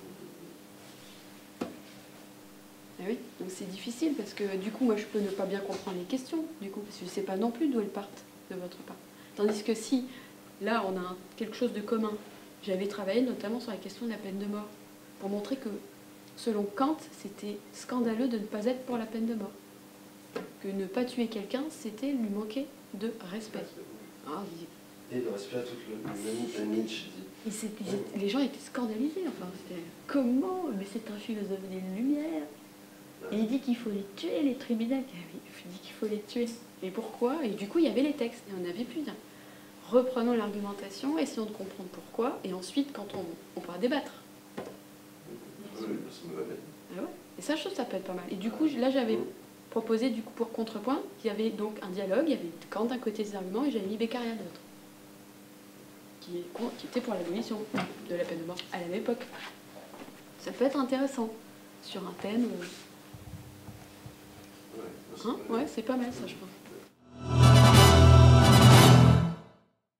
Ah oui, donc c'est difficile parce que du coup moi je peux ne pas bien comprendre les questions, du coup, parce que je ne sais pas non plus d'où elles partent de votre part. Tandis que si là on a quelque chose de commun, j'avais travaillé notamment sur la question de la peine de mort, pour montrer que selon Kant, c'était scandaleux de ne pas être pour la peine de mort. Que ne pas tuer quelqu'un, c'était lui manquer de respect. Ah, Et le respect à toute l'humanité, Nietzsche dit. les gens étaient scandalisés. Enfin, c'était comment? Mais c'est un philosophe des Lumières. Et il dit qu'il faut les tuer, les criminels. Il dit qu'il faut les tuer. Et pourquoi? Et du coup, il y avait les textes. Et on avait plus bien. Reprenons l'argumentation, essayons de comprendre pourquoi. Et ensuite, quand on pourra débattre. Oui, ça me va bien. Ah ouais. Et ça, je trouve que ça peut être pas mal. Et du coup, là, j'avais proposé, du coup, pour contrepoint, il y avait donc un dialogue, il y avait Kant d'un côté des arguments et j'avais mis Beccaria de l'autre, qui était pour l'abolition de la peine de mort à la même époque. Ça peut être intéressant sur un thème. Ouais, Hein, ouais, c'est pas mal ça, je pense.